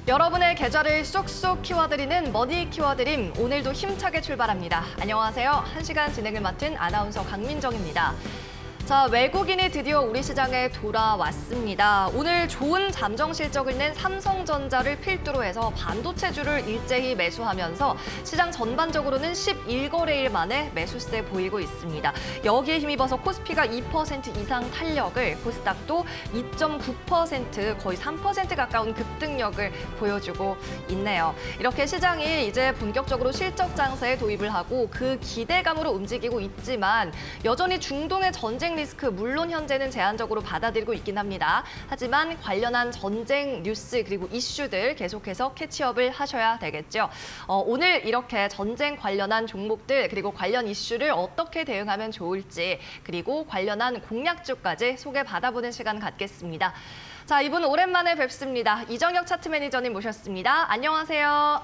여러분의 계좌를 쏙쏙 키워드리는 머니 키워드림, 오늘도 힘차게 출발합니다. 안녕하세요. 1시간 진행을 맡은 아나운서 강민정입니다. 자, 외국인이 드디어 우리 시장에 돌아왔습니다. 오늘 좋은 잠정 실적을 낸 삼성전자를 필두로 해서 반도체주를 일제히 매수하면서 시장 전반적으로는 11거래일 만에 매수세 보이고 있습니다. 여기에 힘입어서 코스피가 2% 이상 탄력을, 코스닥도 2.9%, 거의 3% 가까운 급등력을 보여주고 있네요. 이렇게 시장이 이제 본격적으로 실적 장세에 도입을 하고 그 기대감으로 움직이고 있지만 여전히 중동의 전쟁 리스크, 물론 현재는 제한적으로 받아들이고 있긴 합니다. 하지만 관련한 전쟁 뉴스 그리고 이슈들 계속해서 캐치업을 하셔야 되겠죠. 오늘 이렇게 전쟁 관련한 종목들 그리고 관련 이슈를 어떻게 대응하면 좋을지, 그리고 관련한 공략주까지 소개받아보는 시간 갖겠습니다. 자, 이분 오랜만에 뵙습니다. 이정혁 차트 매니저님 모셨습니다. 안녕하세요.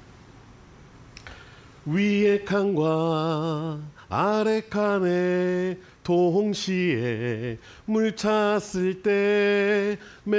위에 칸과 아래 칸에 동시에 물 찼을 때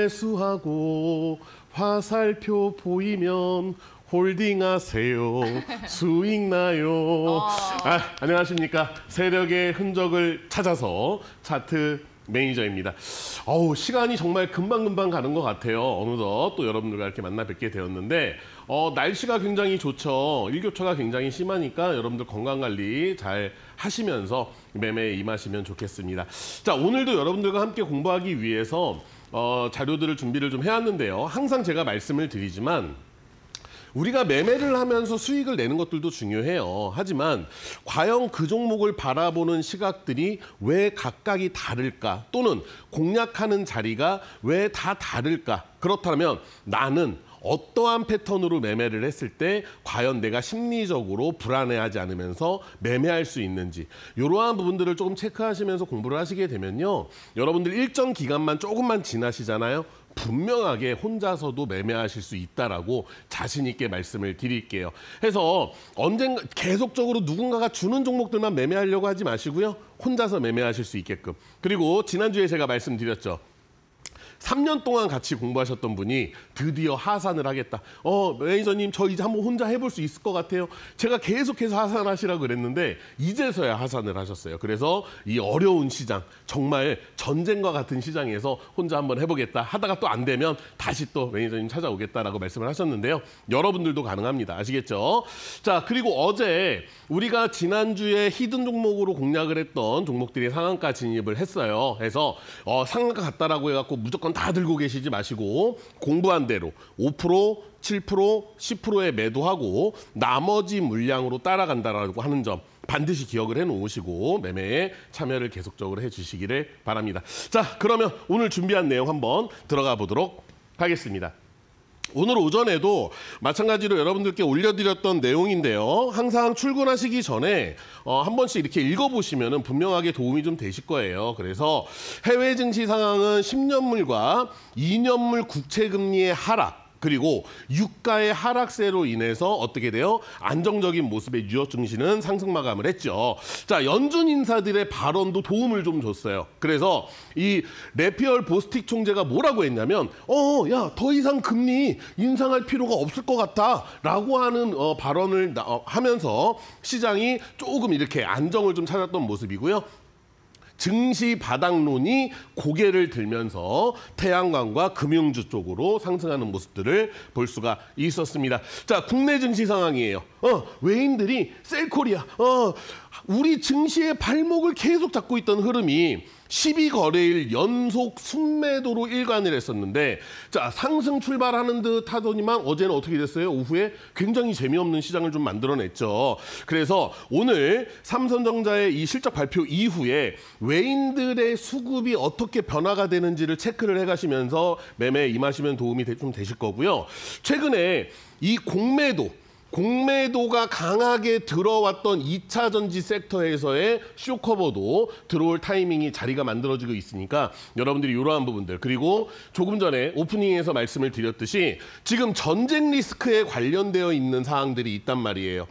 매수하고 화살표 보이면 홀딩하세요. 수익 나요. 안녕하십니까. 세력의 흔적을 찾아서 차트 매니저입니다. 시간이 정말 금방금방 가는 것 같아요. 어느덧 또 여러분들과 이렇게 만나 뵙게 되었는데 날씨가 굉장히 좋죠. 일교차가 굉장히 심하니까 여러분들 건강관리 잘 하시면서 매매에 임하시면 좋겠습니다. 자, 오늘도 여러분들과 함께 공부하기 위해서 자료들을 준비를 좀 해왔는데요. 항상 제가 말씀을 드리지만 우리가 매매를 하면서 수익을 내는 것들도 중요해요. 하지만 과연 그 종목을 바라보는 시각들이 왜 각각이 다를까? 또는 공략하는 자리가 왜 다 다를까? 그렇다면 나는 어떠한 패턴으로 매매를 했을 때 과연 내가 심리적으로 불안해하지 않으면서 매매할 수 있는지, 이러한 부분들을 조금 체크하시면서 공부를 하시게 되면요. 여러분들 일정 기간만 조금만 지나시잖아요. 분명하게 혼자서도 매매하실 수 있다라고 자신 있게 말씀을 드릴게요. 해서 언젠가 계속적으로 누군가가 주는 종목들만 매매하려고 하지 마시고요. 혼자서 매매하실 수 있게끔. 그리고 지난주에 제가 말씀드렸죠. 3년 동안 같이 공부하셨던 분이 드디어 하산을 하겠다. 매니저님, 저 이제 한번 혼자 해볼 수 있을 것 같아요. 제가 계속해서 하산하시라고 그랬는데 이제서야 하산을 하셨어요. 그래서 이 어려운 시장, 정말 전쟁과 같은 시장에서 혼자 한번 해보겠다 하다가 또 안 되면 다시 또 매니저님 찾아오겠다라고 말씀을 하셨는데요. 여러분들도 가능합니다. 아시겠죠? 자, 그리고 어제 우리가 지난주에 히든 종목으로 공략을 했던 종목들이 상한가 진입을 했어요. 해서 상한가 갔다라고 해갖고 무조건 다 들고 계시지 마시고 공부한 대로 5%, 7%, 10%에 매도하고 나머지 물량으로 따라간다라고 하는 점 반드시 기억을 해놓으시고 매매에 참여를 계속적으로 해주시기를 바랍니다. 자, 그러면 오늘 준비한 내용 한번 들어가 보도록 하겠습니다. 오늘 오전에도 마찬가지로 여러분들께 올려드렸던 내용인데요. 항상 출근하시기 전에 한 번씩 이렇게 읽어보시면 분명하게 도움이 좀 되실 거예요. 그래서 해외 증시 상황은 10년물과 2년물 국채금리의 하락, 그리고 유가의 하락세로 인해서 어떻게 돼요? 안정적인 모습의 뉴욕 증시는 상승 마감을 했죠. 자, 연준 인사들의 발언도 도움을 좀 줬어요. 그래서 이 래피얼 보스틱 총재가 뭐라고 했냐면 야, 더 이상 금리 인상할 필요가 없을 것 같다라고 하는 발언을 하면서 시장이 조금 이렇게 안정을 좀 찾았던 모습이고요. 증시 바닥론이 고개를 들면서 태양광과 금융주 쪽으로 상승하는 모습들을 볼 수가 있었습니다. 자, 국내 증시 상황이에요. 외인들이 셀코리아, 우리 증시의 발목을 계속 잡고 있던 흐름이 12거래일 연속 순매도로 일관을 했었는데, 자, 상승 출발하는 듯 하더니만 어제는 어떻게 됐어요? 오후에 굉장히 재미없는 시장을 좀 만들어냈죠. 그래서 오늘 삼성전자의 이 실적 발표 이후에 외인들의 수급이 어떻게 변화가 되는지를 체크를 해가시면서 매매에 임하시면 도움이 좀 되실 거고요. 최근에 이 공매도가 강하게 들어왔던 2차 전지 섹터에서의 쇼커버도 들어올 타이밍이 자리가 만들어지고 있으니까 여러분들이 이러한 부분들, 그리고 조금 전에 오프닝에서 말씀을 드렸듯이 지금 전쟁 리스크에 관련되어 있는 사항들이 있단 말이에요.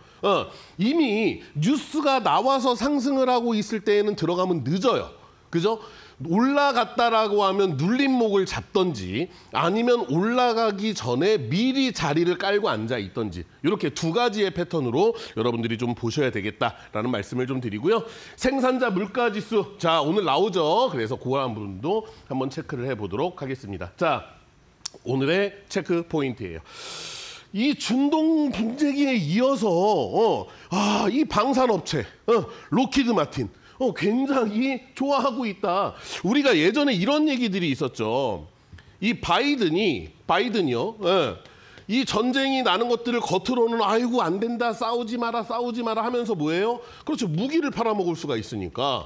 이미 뉴스가 나와서 상승을 하고 있을 때에는 들어가면 늦어요. 그죠? 올라갔다라고 하면 눌림목을 잡던지 아니면 올라가기 전에 미리 자리를 깔고 앉아 있던지 이렇게 두 가지의 패턴으로 여러분들이 좀 보셔야 되겠다라는 말씀을 좀 드리고요. 생산자 물가지수 자 오늘 나오죠. 그래서 그런 부분도 한번 체크를 해보도록 하겠습니다. 자 오늘의 체크 포인트예요. 이 중동 분쟁에 이어서 이 방산업체 로키드 마틴 굉장히 좋아하고 있다. 우리가 예전에 이런 얘기들이 있었죠. 이 바이든이요. 이 전쟁이 나는 것들을 겉으로는 아이고 안 된다 싸우지 마라 하면서 뭐예요? 그렇죠. 무기를 팔아먹을 수가 있으니까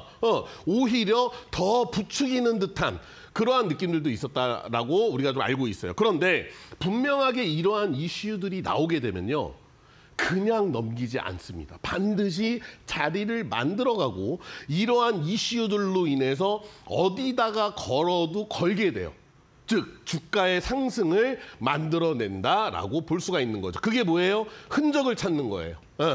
오히려 더 부추기는 듯한 그러한 느낌들도 있었다라고 우리가 좀 알고 있어요. 그런데 분명하게 이러한 이슈들이 나오게 되면요. 그냥 넘기지 않습니다. 반드시 자리를 만들어가고 이러한 이슈들로 인해서 어디다가 걸어도 걸게 돼요. 즉 주가의 상승을 만들어낸다라고 볼 수가 있는 거죠. 그게 뭐예요? 흔적을 찾는 거예요.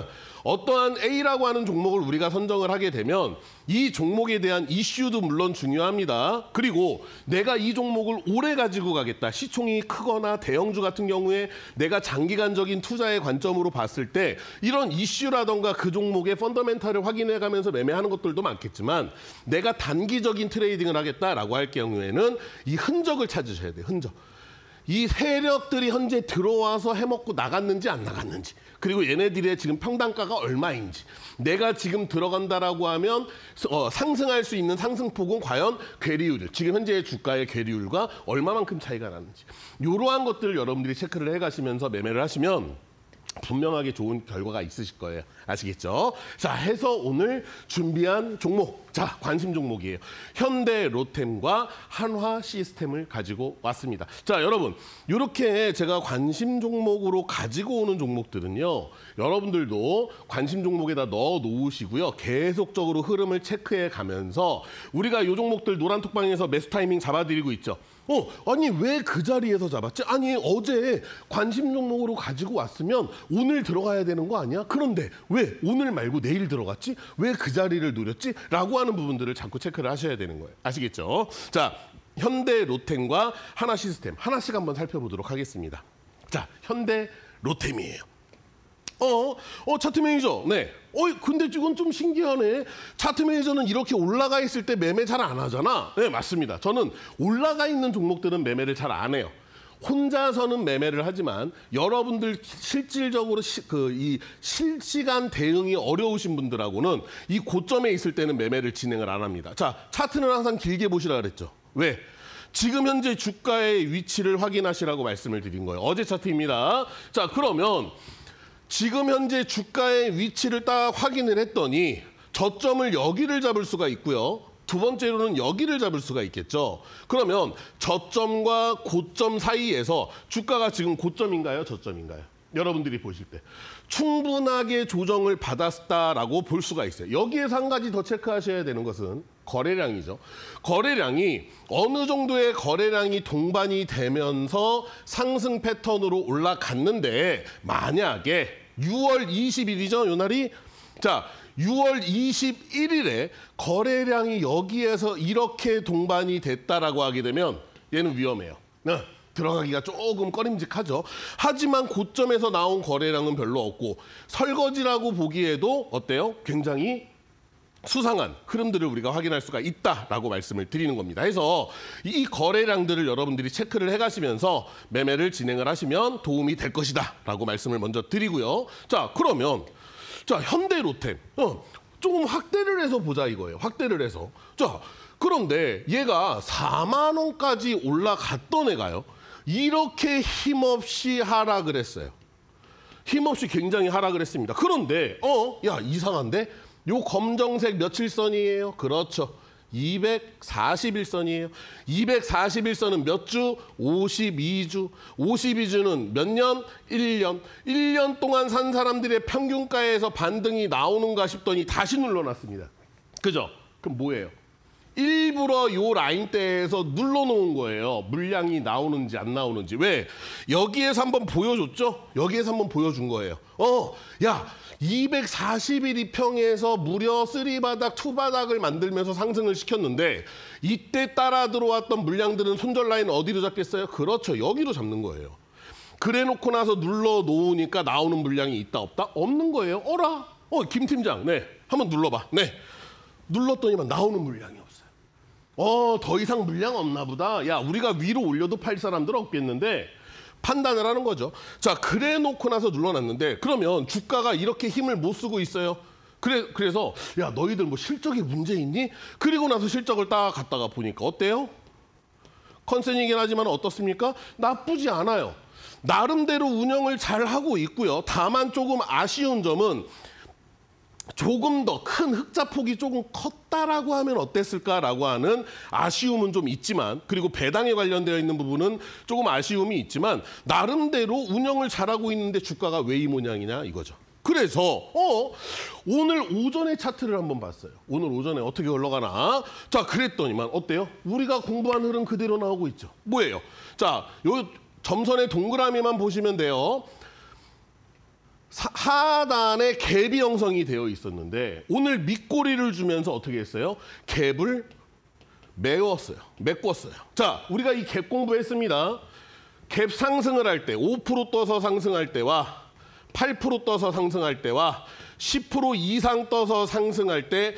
어떠한 A라고 하는 종목을 우리가 선정을 하게 되면 이 종목에 대한 이슈도 물론 중요합니다. 그리고 내가 이 종목을 오래 가지고 가겠다. 시총이 크거나 대형주 같은 경우에 내가 장기간적인 투자의 관점으로 봤을 때 이런 이슈라던가 그 종목의 펀더멘탈을 확인해가면서 매매하는 것들도 많겠지만 내가 단기적인 트레이딩을 하겠다라고 할 경우에는 이 흔적을 찾으셔야 돼요. 흔적. 이 세력들이 현재 들어와서 해먹고 나갔는지 안 나갔는지 그리고 얘네들의 지금 평단가가 얼마인지 내가 지금 들어간다라고 하면 상승할 수 있는 상승폭은 과연 괴리율 지금 현재의 주가의 괴리율과 얼마만큼 차이가 나는지 이러한 것들을 여러분들이 체크를 해가시면서 매매를 하시면 분명하게 좋은 결과가 있으실 거예요. 아시겠죠? 자, 해서 오늘 준비한 종목. 자, 관심 종목이에요. 현대 로템과 한화 시스템을 가지고 왔습니다. 자, 여러분. 이렇게 제가 관심 종목으로 가지고 오는 종목들은요. 여러분들도 관심 종목에다 넣어 놓으시고요. 계속적으로 흐름을 체크해 가면서 우리가 이 종목들 노란톡방에서 매수 타이밍 잡아드리고 있죠. 아니 왜 그 자리에서 잡았지? 아니 어제 관심 종목으로 가지고 왔으면 오늘 들어가야 되는 거 아니야? 그런데 왜 오늘 말고 내일 들어갔지? 왜 그 자리를 노렸지? 라고 하는 부분들을 자꾸 체크를 하셔야 되는 거예요. 아시겠죠? 자, 현대 로템과 하나 시스템 하나씩 한번 살펴보도록 하겠습니다. 자, 현대 로템이에요. 차트 매니저. 네. 근데 이건 좀 신기하네. 차트 매니저는 이렇게 올라가 있을 때 매매 잘 안 하잖아. 네, 맞습니다. 저는 올라가 있는 종목들은 매매를 잘 안 해요. 혼자서는 매매를 하지만 여러분들 실질적으로 이 실시간 대응이 어려우신 분들하고는 이 고점에 있을 때는 매매를 진행을 안 합니다. 자, 차트는 항상 길게 보시라 그랬죠. 왜? 지금 현재 주가의 위치를 확인하시라고 말씀을 드린 거예요. 어제 차트입니다. 자, 그러면 지금 현재 주가의 위치를 딱 확인을 했더니 저점을 여기를 잡을 수가 있고요. 두 번째로는 여기를 잡을 수가 있겠죠. 그러면 저점과 고점 사이에서 주가가 지금 고점인가요? 저점인가요? 여러분들이 보실 때 충분하게 조정을 받았다라고 볼 수가 있어요. 여기에서 한 가지 더 체크하셔야 되는 것은 거래량이죠. 거래량이 어느 정도의 거래량이 동반이 되면서 상승 패턴으로 올라갔는데 만약에 6월 20일이죠, 요 날이. 자, 6월 21일에 거래량이 여기에서 이렇게 동반이 됐다라고 하게 되면 얘는 위험해요. 들어가기가 조금 꺼림직하죠. 하지만 고점에서 나온 거래량은 별로 없고 설거지라고 보기에도 어때요? 굉장히 수상한 흐름들을 우리가 확인할 수가 있다라고 말씀을 드리는 겁니다. 해서 이 거래량들을 여러분들이 체크를 해가시면서 매매를 진행을 하시면 도움이 될 것이다라고 말씀을 먼저 드리고요. 자, 그러면 자 현대 로템 조금 확대를 해서 보자 이거예요. 확대를 해서. 자, 그런데 얘가 4만 원까지 올라갔던 애가요. 이렇게 힘없이 하락을 했어요. 힘없이 굉장히 하락을 했습니다. 그런데 야 이상한데? 요 검정색 며칠선이에요? 그렇죠. 241선이에요. 241선은 몇 주? 52주. 52주는 몇 년? 1년. 1년 동안 산 사람들의 평균가에서 반등이 나오는가 싶더니 다시 눌러놨습니다. 그죠? 그럼 뭐예요? 일부러 요 라인대에서 눌러놓은 거예요. 물량이 나오는지 안 나오는지. 왜? 여기에서 한번 보여줬죠? 여기에서 한번 보여준 거예요. 야, 241평에서 무려 3바닥, 2바닥을 만들면서 상승을 시켰는데 이때 따라 들어왔던 물량들은 손절 라인 어디로 잡겠어요? 그렇죠. 여기로 잡는 거예요. 그래 놓고 나서 눌러놓으니까 나오는 물량이 있다 없다? 없는 거예요. 어라? 김 팀장, 네. 한번 눌러봐. 네. 눌렀더니만 나오는 물량이 없어요. 더 이상 물량 없나 보다. 야, 우리가 위로 올려도 팔 사람들 없겠는데 판단을 하는 거죠. 자, 그래 놓고 나서 눌러놨는데 그러면 주가가 이렇게 힘을 못 쓰고 있어요. 그래서 야, 너희들 뭐 실적에 문제 있니? 그리고 나서 실적을 딱 갖다가 보니까 어때요? 컨센이긴 하지만 어떻습니까? 나쁘지 않아요. 나름대로 운영을 잘 하고 있고요. 다만 조금 아쉬운 점은 조금 더 큰 흑자 폭이 조금 컸다라고 하면 어땠을까라고 하는 아쉬움은 좀 있지만, 그리고 배당에 관련되어 있는 부분은 조금 아쉬움이 있지만 나름대로 운영을 잘하고 있는데 주가가 왜 이 모양이냐 이거죠. 그래서 오늘 오전에 차트를 한번 봤어요. 오늘 오전에 어떻게 흘러가나. 자, 그랬더니만 어때요? 우리가 공부한 흐름 그대로 나오고 있죠. 뭐예요? 자, 요 점선의 동그라미만 보시면 돼요. 하단에 갭이 형성이 되어 있었는데 오늘 밑꼬리를 주면서 어떻게 했어요? 갭을 메꿨어요. 자, 우리가 이 갭 공부했습니다. 갭 상승을 할 때 5% 떠서 상승할 때와 8% 떠서 상승할 때와 10% 이상 떠서 상승할 때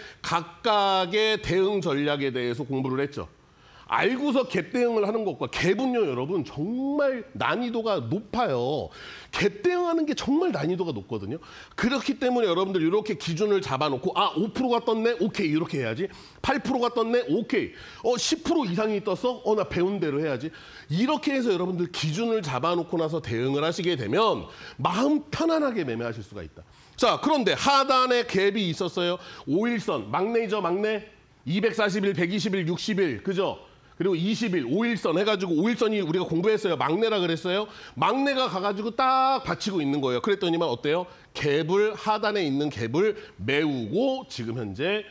각각의 대응 전략에 대해서 공부를 했죠. 알고서 갭 대응을 하는 것과 갭은요, 여러분 정말 난이도가 높아요. 갭 대응하는 게 정말 난이도가 높거든요. 그렇기 때문에 여러분들 이렇게 기준을 잡아놓고 5%가 떴네? 오케이, 이렇게 해야지. 8%가 떴네? 오케이. 10% 이상이 떴어? 나 배운 대로 해야지. 이렇게 해서 여러분들 기준을 잡아놓고 나서 대응을 하시게 되면 마음 편안하게 매매하실 수가 있다. 자, 그런데 하단에 갭이 있었어요. 5일선, 막내죠, 막내. 240일, 120일, 60일, 그죠? 그리고 20일, 5일선 해가지고 5일선이 우리가 공부했어요. 막내라 그랬어요. 막내가 가가지고 딱 받치고 있는 거예요. 그랬더니만 어때요? 갭을, 하단에 있는 갭을 메우고 지금 현재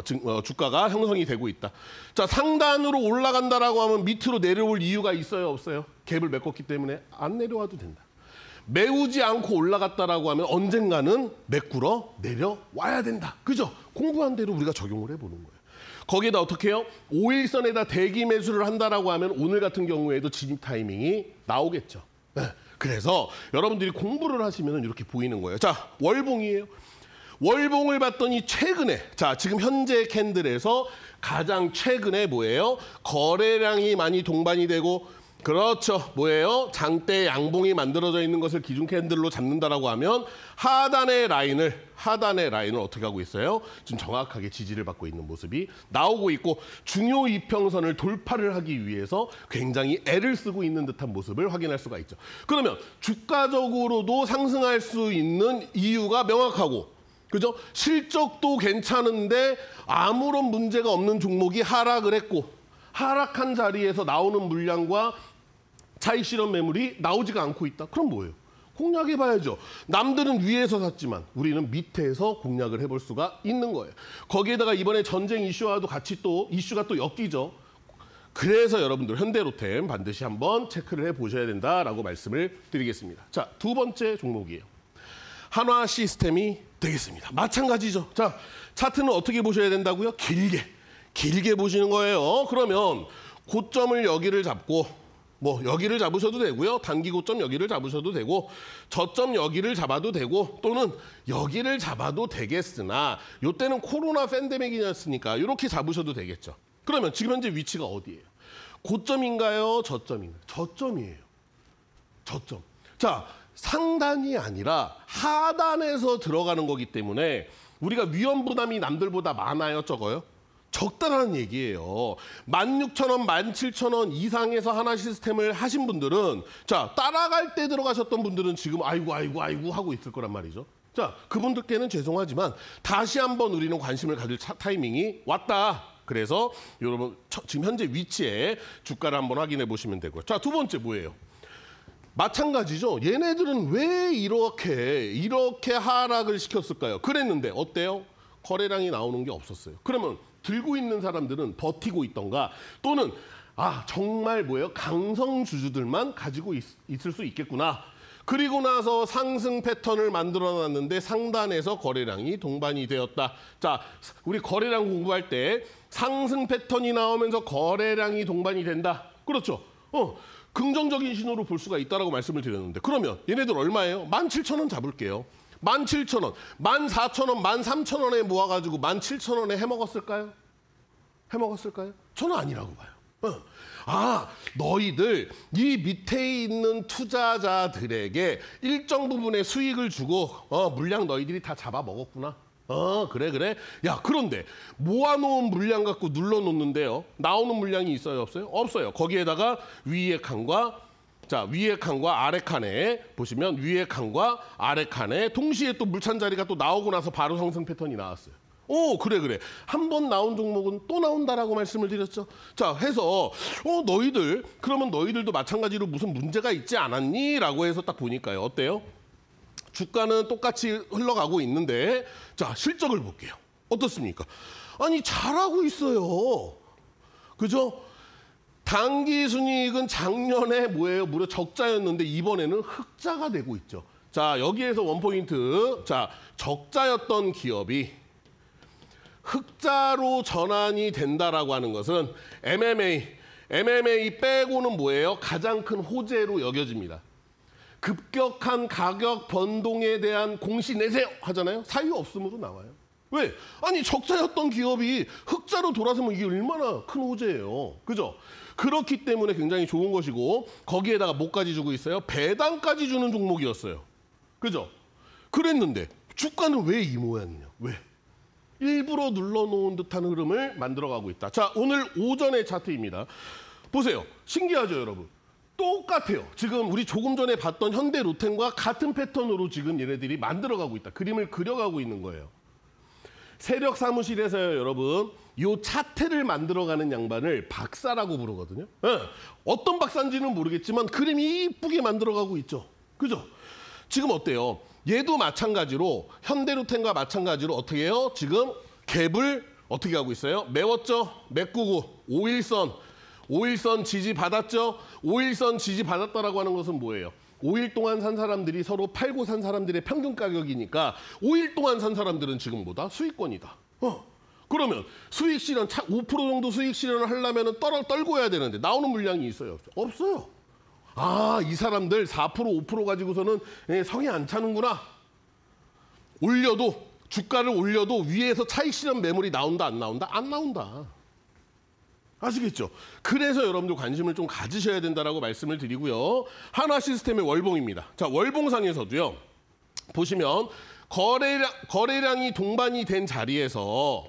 주가가 형성이 되고 있다. 자, 상단으로 올라간다라고 하면 밑으로 내려올 이유가 있어요, 없어요? 갭을 메꿨기 때문에 안 내려와도 된다. 메우지 않고 올라갔다라고 하면 언젠가는 메꾸러 내려와야 된다. 그죠? 공부한 대로 우리가 적용을 해보는 거예요. 거기에다 어떻게 해요? 5일선에다 대기 매수를 한다라고 하면 오늘 같은 경우에도 진입 타이밍이 나오겠죠. 네. 그래서 여러분들이 공부를 하시면 이렇게 보이는 거예요. 자, 월봉이에요. 월봉을 봤더니 최근에, 자, 지금 현재 캔들에서 가장 최근에 뭐예요? 거래량이 많이 동반이 되고, 그렇죠. 뭐예요? 장대 양봉이 만들어져 있는 것을 기준 캔들로 잡는다라고 하면 하단의 라인을 어떻게 하고 있어요? 지금 정확하게 지지를 받고 있는 모습이 나오고 있고, 중요 이평선을 돌파를 하기 위해서 굉장히 애를 쓰고 있는 듯한 모습을 확인할 수가 있죠. 그러면 주가적으로도 상승할 수 있는 이유가 명확하고, 그죠? 실적도 괜찮은데 아무런 문제가 없는 종목이 하락을 했고, 하락한 자리에서 나오는 물량과 차익 실현 매물이 나오지가 않고 있다. 그럼 뭐예요? 공략해봐야죠. 남들은 위에서 샀지만 우리는 밑에서 공략을 해볼 수가 있는 거예요. 거기에다가 이번에 전쟁 이슈와도 같이 또 이슈가 또 엮이죠. 그래서 여러분들 현대로템 반드시 한번 체크를 해보셔야 된다라고 말씀을 드리겠습니다. 자, 두 번째 종목이에요. 한화 시스템이 되겠습니다. 마찬가지죠. 자, 차트는 어떻게 보셔야 된다고요? 길게 보시는 거예요. 그러면 고점을 여기를 잡고, 뭐 여기를 잡으셔도 되고요. 단기 고점 여기를 잡으셔도 되고, 저점 여기를 잡아도 되고, 또는 여기를 잡아도 되겠으나 이때는 코로나 팬데믹이었으니까 이렇게 잡으셔도 되겠죠. 그러면 지금 현재 위치가 어디예요? 고점인가요? 저점인가요? 저점이에요. 저점. 자, 상단이 아니라 하단에서 들어가는 거기 때문에 우리가 위험 부담이 남들보다 많아요, 적어요? 적다라는 얘기예요. 16,000원, 17,000원 이상에서 하나 시스템을 하신 분들은, 자, 따라갈 때 들어가셨던 분들은 지금 아이고 하고 있을 거란 말이죠. 자, 그분들께는 죄송하지만 다시 한번 우리는 관심을 가질 타이밍이 왔다. 그래서 여러분 지금 현재 위치에 주가를 한번 확인해 보시면 되고요. 자, 두 번째 뭐예요? 마찬가지죠. 얘네들은 왜 이렇게 하락을 시켰을까요? 그랬는데 어때요? 거래량이 나오는 게 없었어요. 그러면 들고 있는 사람들은 버티고 있던가 또는 정말 강성 주주들만 가지고 있을 수 있겠구나. 그리고 나서 상승 패턴을 만들어놨는데 상단에서 거래량이 동반이 되었다. 자, 우리 거래량 공부할 때 상승 패턴이 나오면서 거래량이 동반이 된다. 그렇죠? 긍정적인 신호로 볼 수가 있다라고 말씀을 드렸는데 그러면 얘네들 얼마예요? 17,000원 잡을게요. 17,000원, 14,000원, 13,000원에 모아가지고 17,000원에 해먹었을까요? 해먹었을까요? 저는 아니라고 봐요. 너희들 이 밑에 있는 투자자들에게 일정 부분의 수익을 주고 물량 너희들이 다 잡아먹었구나. 그래. 야, 그런데 모아놓은 물량 갖고 눌러놓는데요. 나오는 물량이 있어요, 없어요? 없어요. 거기에다가 위의 칸과 위의 칸과 아래 칸에 보시면 위의 칸과 아래 칸에 동시에 또 물찬 자리가 또 나오고 나서 바로 상승 패턴이 나왔어요. 그래. 한 번 나온 종목은 또 나온다라고 말씀을 드렸죠. 자, 해서 그러면 너희들도 마찬가지로 무슨 문제가 있지 않았니? 라고 해서 딱 보니까요. 어때요? 주가는 똑같이 흘러가고 있는데 자, 실적을 볼게요. 어떻습니까? 아니, 잘하고 있어요. 그죠? 당기 순이익은 작년에 무려 적자였는데 이번에는 흑자가 되고 있죠. 자, 여기에서 원포인트. 자, 적자였던 기업이 흑자로 전환이 된다라고 하는 것은 MMA 빼고는 뭐예요? 가장 큰 호재로 여겨집니다. 급격한 가격 변동에 대한 공시 내세요 하잖아요. 사유 없음으로 나와요. 왜? 아니, 적자였던 기업이 흑자로 돌아서면 이게 얼마나 큰 호재예요. 그죠? 그렇기 때문에 굉장히 좋은 것이고 거기에다가 뭐까지 주고 있어요? 배당까지 주는 종목이었어요. 그죠? 그랬는데 주가는 왜 이 모양이냐? 왜? 일부러 눌러놓은 듯한 흐름을 만들어가고 있다. 자, 오늘 오전의 차트입니다. 보세요. 신기하죠, 여러분? 똑같아요. 지금 우리 조금 전에 봤던 현대로템과 같은 패턴으로 지금 얘네들이 만들어가고 있다. 그림을 그려가고 있는 거예요. 세력 사무실에서요, 여러분. 이 차트를 만들어가는 양반을 박사라고 부르거든요. 어떤 박사인지는 모르겠지만 그림이 이쁘게 만들어가고 있죠. 그죠? 지금 어때요? 얘도 마찬가지로 현대로템과 마찬가지로 어떻게 해요? 지금 갭을 어떻게 하고 있어요? 메웠죠? 메꾸고 5일선 지지 받았죠? 5일선 지지 받았다라고 하는 것은 뭐예요? 5일 동안 산 사람들이 서로 팔고 산 사람들의 평균 가격이니까 5일 동안 산 사람들은 지금 뭐다? 수익권이다. 그러면 수익 실현, 5% 정도 수익 실현을 하려면 떨고 해야 되는데 나오는 물량이 있어요? 없어요. 이 사람들 4%, 5% 가지고서는 성이 안 차는구나. 주가를 올려도 위에서 차익 실현 매물이 나온다, 안 나온다? 안 나온다. 아시겠죠? 그래서 여러분들 관심을 좀 가지셔야 된다라고 말씀을 드리고요. 하나시스템의 월봉입니다. 자, 월봉상에서도요. 보시면 거래량이 동반이 된 자리에서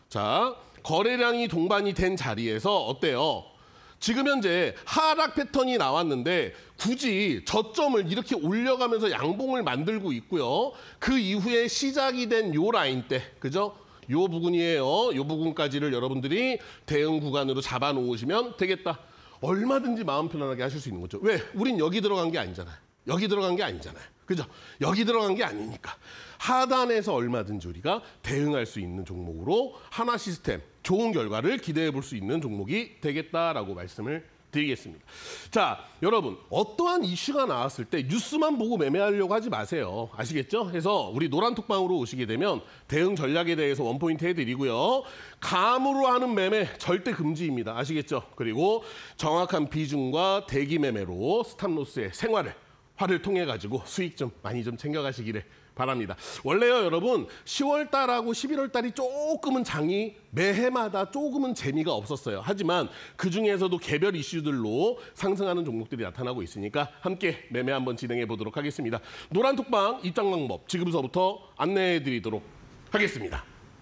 어때요? 지금 현재 하락 패턴이 나왔는데 굳이 저점을 이렇게 올려가면서 양봉을 만들고 있고요. 그 이후에 시작이 된 요 라인 때, 그죠? 요 부분이에요. 요 부분까지를 여러분들이 대응 구간으로 잡아놓으시면 되겠다. 얼마든지 마음 편안하게 하실 수 있는 거죠. 왜? 우린 여기 들어간 게 아니잖아요. 여기 들어간 게 아니잖아요. 그죠? 여기 들어간 게 아니니까. 하단에서 얼마든지 우리가 대응할 수 있는 종목으로 하나시스템 좋은 결과를 기대해 볼 수 있는 종목이 되겠다라고 말씀을 드리겠습니다. 자, 여러분 어떠한 이슈가 나왔을 때 뉴스만 보고 매매하려고 하지 마세요. 아시겠죠? 해서 우리 노란톡방으로 오시게 되면 대응 전략에 대해서 원포인트 해드리고요. 감으로 하는 매매 절대 금지입니다. 아시겠죠? 그리고 정확한 비중과 대기 매매로 스탑로스의 생활을 통해 가지고 수익 좀 많이 좀 챙겨가시기를 바랍니다. 원래요, 여러분 10월 달하고 11월 달이 조금은 장이 매해마다 조금은 재미가 없었어요. 하지만 그중에서도 개별 이슈들로 상승하는 종목들이 나타나고 있으니까 함께 매매 한번 진행해 보도록 하겠습니다. 노란톡방 입장 방법 지금서부터 안내해 드리도록 하겠습니다.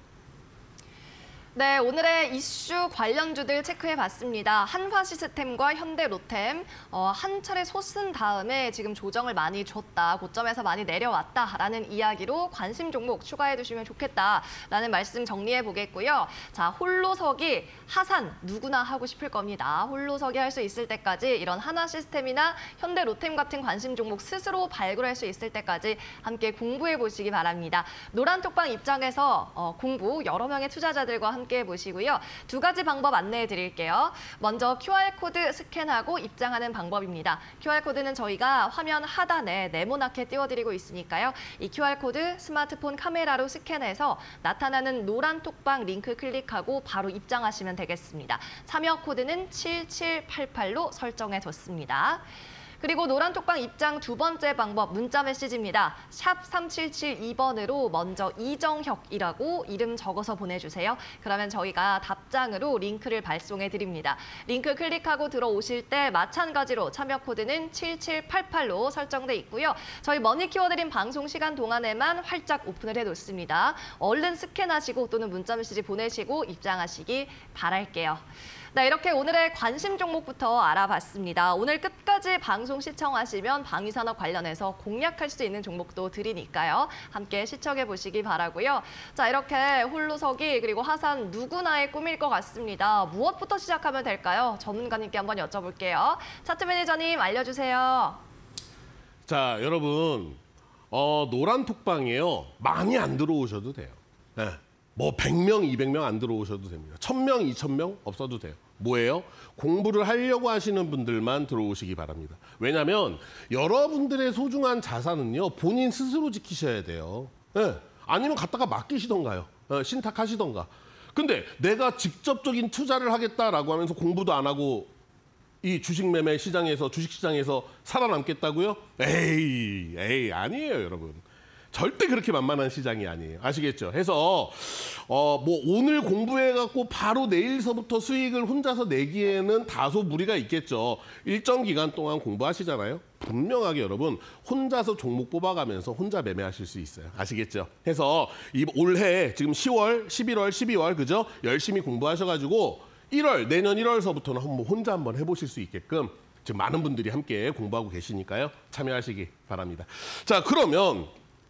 네, 오늘의 이슈 관련주들 체크해봤습니다. 한화시스템과 현대로템 한 차례 솟은 다음에 지금 조정을 많이 줬다, 고점에서 많이 내려왔다라는 이야기로 관심 종목 추가해두시면 좋겠다라는 말씀 정리해보겠고요. 자, 홀로서기 하산 누구나 하고 싶을 겁니다. 홀로서기 할 수 있을 때까지 이런 한화시스템이나 현대로템 같은 관심 종목 스스로 발굴할 수 있을 때까지 함께 공부해보시기 바랍니다. 노란톡방 입장에서 공부 여러 명의 투자자들과 함께 함께 보시고요. 두 가지 방법 안내해 드릴게요. 먼저 QR코드 스캔하고 입장하는 방법입니다. QR코드는 저희가 화면 하단에 네모나게 띄워드리고 있으니까요. 이 QR코드 스마트폰 카메라로 스캔해서 나타나는 노란 톡방 링크 클릭하고 바로 입장하시면 되겠습니다. 참여 코드는 7788로 설정해뒀습니다. 그리고 노란 톡방 입장 두 번째 방법 문자 메시지입니다. 샵 3772번으로 먼저 이정혁이라고 이름 적어서 보내주세요. 그러면 저희가 답장으로 링크를 발송해드립니다. 링크 클릭하고 들어오실 때 마찬가지로 참여 코드는 7788로 설정돼 있고요. 저희 머니 키워드림 방송 시간 동안에만 활짝 오픈을 해놓습니다. 얼른 스캔하시고 또는 문자 메시지 보내시고 입장하시기 바랄게요. 네, 이렇게 오늘의 관심 종목부터 알아봤습니다. 오늘 끝까지 방송 시청하시면 방위산업 관련해서 공략할 수 있는 종목도 드리니까요. 함께 시청해 보시기 바라고요. 자, 이렇게 홀로서기 그리고 하산 누구나의 꿈일 것 같습니다. 무엇부터 시작하면 될까요? 전문가님께 한번 여쭤볼게요. 차트 매니저님 알려주세요. 자, 여러분, 노란 톡방이에요. 많이 안 들어오셔도 돼요. 네. 뭐 100명, 200명 안 들어오셔도 됩니다. 1000명, 2000명 없어도 돼요. 뭐예요? 공부를 하려고 하시는 분들만 들어오시기 바랍니다. 왜냐하면 여러분들의 소중한 자산은요. 본인 스스로 지키셔야 돼요. 네. 아니면 갖다가 맡기시던가요. 신탁하시던가. 근데 내가 직접적인 투자를 하겠다라고 하면서 공부도 안 하고 이 주식 매매 시장에서, 주식시장에서 살아남겠다고요? 에이, 아니에요, 여러분. 절대 그렇게 만만한 시장이 아니에요. 아시겠죠? 해서 뭐 오늘 공부해갖고 바로 내일서부터 수익을 혼자서 내기에는 다소 무리가 있겠죠. 일정 기간 동안 공부하시잖아요. 분명하게 여러분 혼자서 종목 뽑아가면서 혼자 매매하실 수 있어요. 아시겠죠? 해서 이 올해 지금 10월, 11월, 12월 그죠? 열심히 공부하셔가지고 1월, 내년 1월서부터는 혼자 한번 해보실 수 있게끔 지금 많은 분들이 함께 공부하고 계시니까요. 참여하시기 바랍니다. 자, 그러면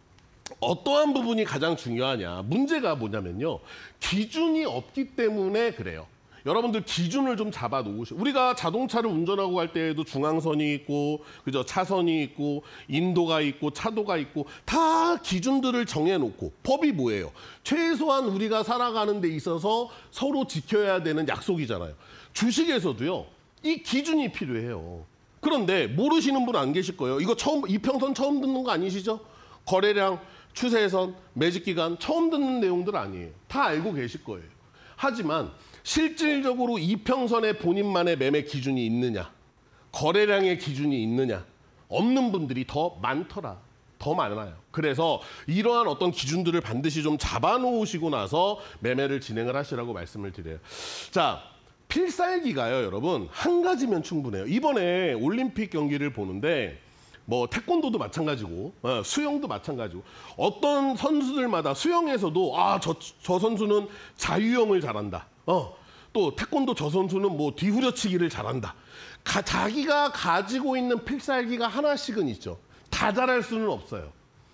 어떠한 부분이 가장 중요하냐. 문제가 뭐냐면요. 기준이 없기 때문에 그래요. 여러분들 기준을 좀 잡아 놓으시고 우리가 자동차를 운전하고 갈 때에도 중앙선이 있고 그죠? 차선이 있고 인도가 있고 차도가 있고 다 기준들을 정해놓고 법이 뭐예요? 최소한 우리가 살아가는 데 있어서 서로 지켜야 되는 약속이잖아요. 주식에서도요. 이 기준이 필요해요. 그런데 모르시는 분 안 계실 거예요. 이거 이평선 처음 듣는 거 아니시죠? 거래량, 추세선, 매집기간 처음 듣는 내용들 아니에요. 다 알고 계실 거예요. 하지만 실질적으로 이평선에 본인만의 매매 기준이 있느냐, 거래량의 기준이 있느냐, 없는 분들이 더 많더라. 더 많아요. 그래서 이러한 어떤 기준들을 반드시 좀 잡아놓으시고 나서 매매를 진행을 하시라고 말씀을 드려요. 자, 필살기가요, 여러분. 한 가지면 충분해요. 이번에 올림픽 경기를 보는데 뭐 태권도도 마찬가지고 수영도 마찬가지고 어떤 선수들마다 수영에서도 저 선수는 자유형을 잘한다. 또 태권도 저 선수는 뭐 뒤후려치기를 잘한다. 자기가 가지고 있는 필살기가 하나씩은 있죠. 다 잘할 수는 없어요.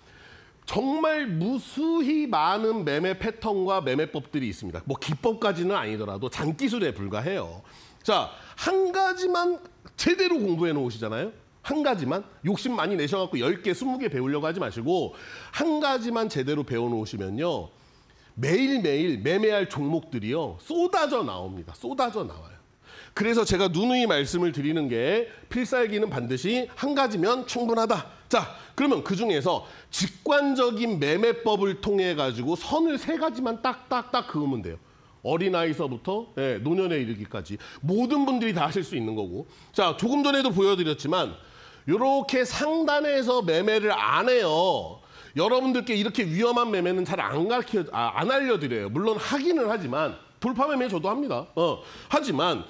정말 무수히 많은 매매 패턴과 매매법들이 있습니다. 뭐 기법까지는 아니더라도 장기술에 불과해요. 자, 한 가지만 제대로 공부해 놓으시잖아요. 한 가지만 욕심 많이 내셔갖고 10개, 20개 배우려고 하지 마시고 한 가지만 제대로 배워놓으시면요. 매일매일 매매할 종목들이요. 쏟아져 나옵니다. 쏟아져 나와요. 그래서 제가 누누이 말씀을 드리는 게 필살기는 반드시 한 가지면 충분하다. 자, 그러면 그중에서 직관적인 매매법을 통해 가지고 선을 3가지만 딱딱딱 그으면 돼요. 어린아이서부터 노년에 이르기까지 모든 분들이 다 하실 수 있는 거고. 자, 조금 전에도 보여드렸지만 이렇게 상단에서 매매를 안 해요. 여러분들께 이렇게 위험한 매매는 잘 안 알려드려요. 물론 하기는 하지만 돌파 매매 저도 합니다. 하지만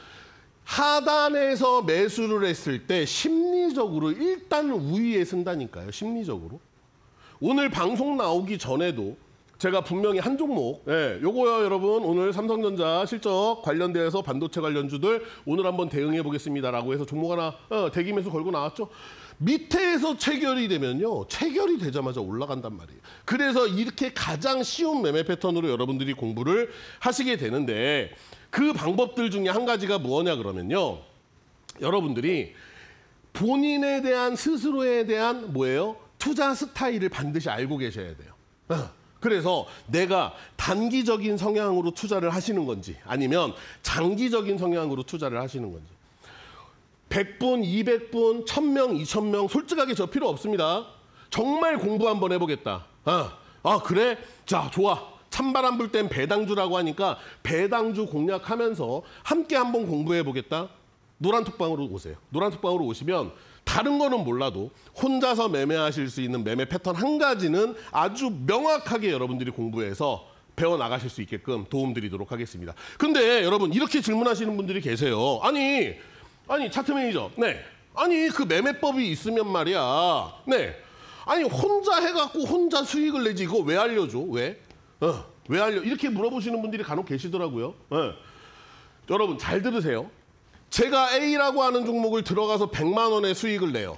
하단에서 매수를 했을 때 심리적으로 일단 우위에 쓴다니까요. 심리적으로. 오늘 방송 나오기 전에도 제가 분명히 한 종목, 요거요 여러분 오늘 삼성전자 실적 관련돼서 반도체 관련주들 오늘 한번 대응해 보겠습니다라고 해서 종목 하나 대기 매수 걸고 나왔죠. 밑에서 체결이 되면요. 체결이 되자마자 올라간단 말이에요. 그래서 이렇게 가장 쉬운 매매 패턴으로 여러분들이 공부를 하시게 되는데 그 방법들 중에 한 가지가 뭐냐 그러면요. 여러분들이 본인에 대한 스스로에 대한 뭐예요? 투자 스타일을 반드시 알고 계셔야 돼요. 그래서 내가 단기적인 성향으로 투자를 하시는 건지 아니면 장기적인 성향으로 투자를 하시는 건지. 100분, 200분, 1000명, 2000명 솔직하게 저 필요 없습니다. 정말 공부 한번 해보겠다. 그래? 자, 좋아. 찬바람 불 땐 배당주라고 하니까 배당주 공략하면서 함께 한번 공부해보겠다. 노란톡방으로 오세요. 노란톡방으로 오시면 다른 거는 몰라도 혼자서 매매하실 수 있는 매매 패턴 한 가지는 아주 명확하게 여러분들이 공부해서 배워나가실 수 있게끔 도움드리도록 하겠습니다. 근데 여러분 이렇게 질문하시는 분들이 계세요. 아니 차트 매니저, 네. 아니 그 매매법이 있으면 말이야. 네. 아니 혼자 해갖고 혼자 수익을 내지 이거 왜 알려줘? 왜? 왜 알려? 이렇게 물어보시는 분들이 간혹 계시더라고요. 여러분 잘 들으세요. 제가 A라고 하는 종목을 들어가서 100만 원의 수익을 내요.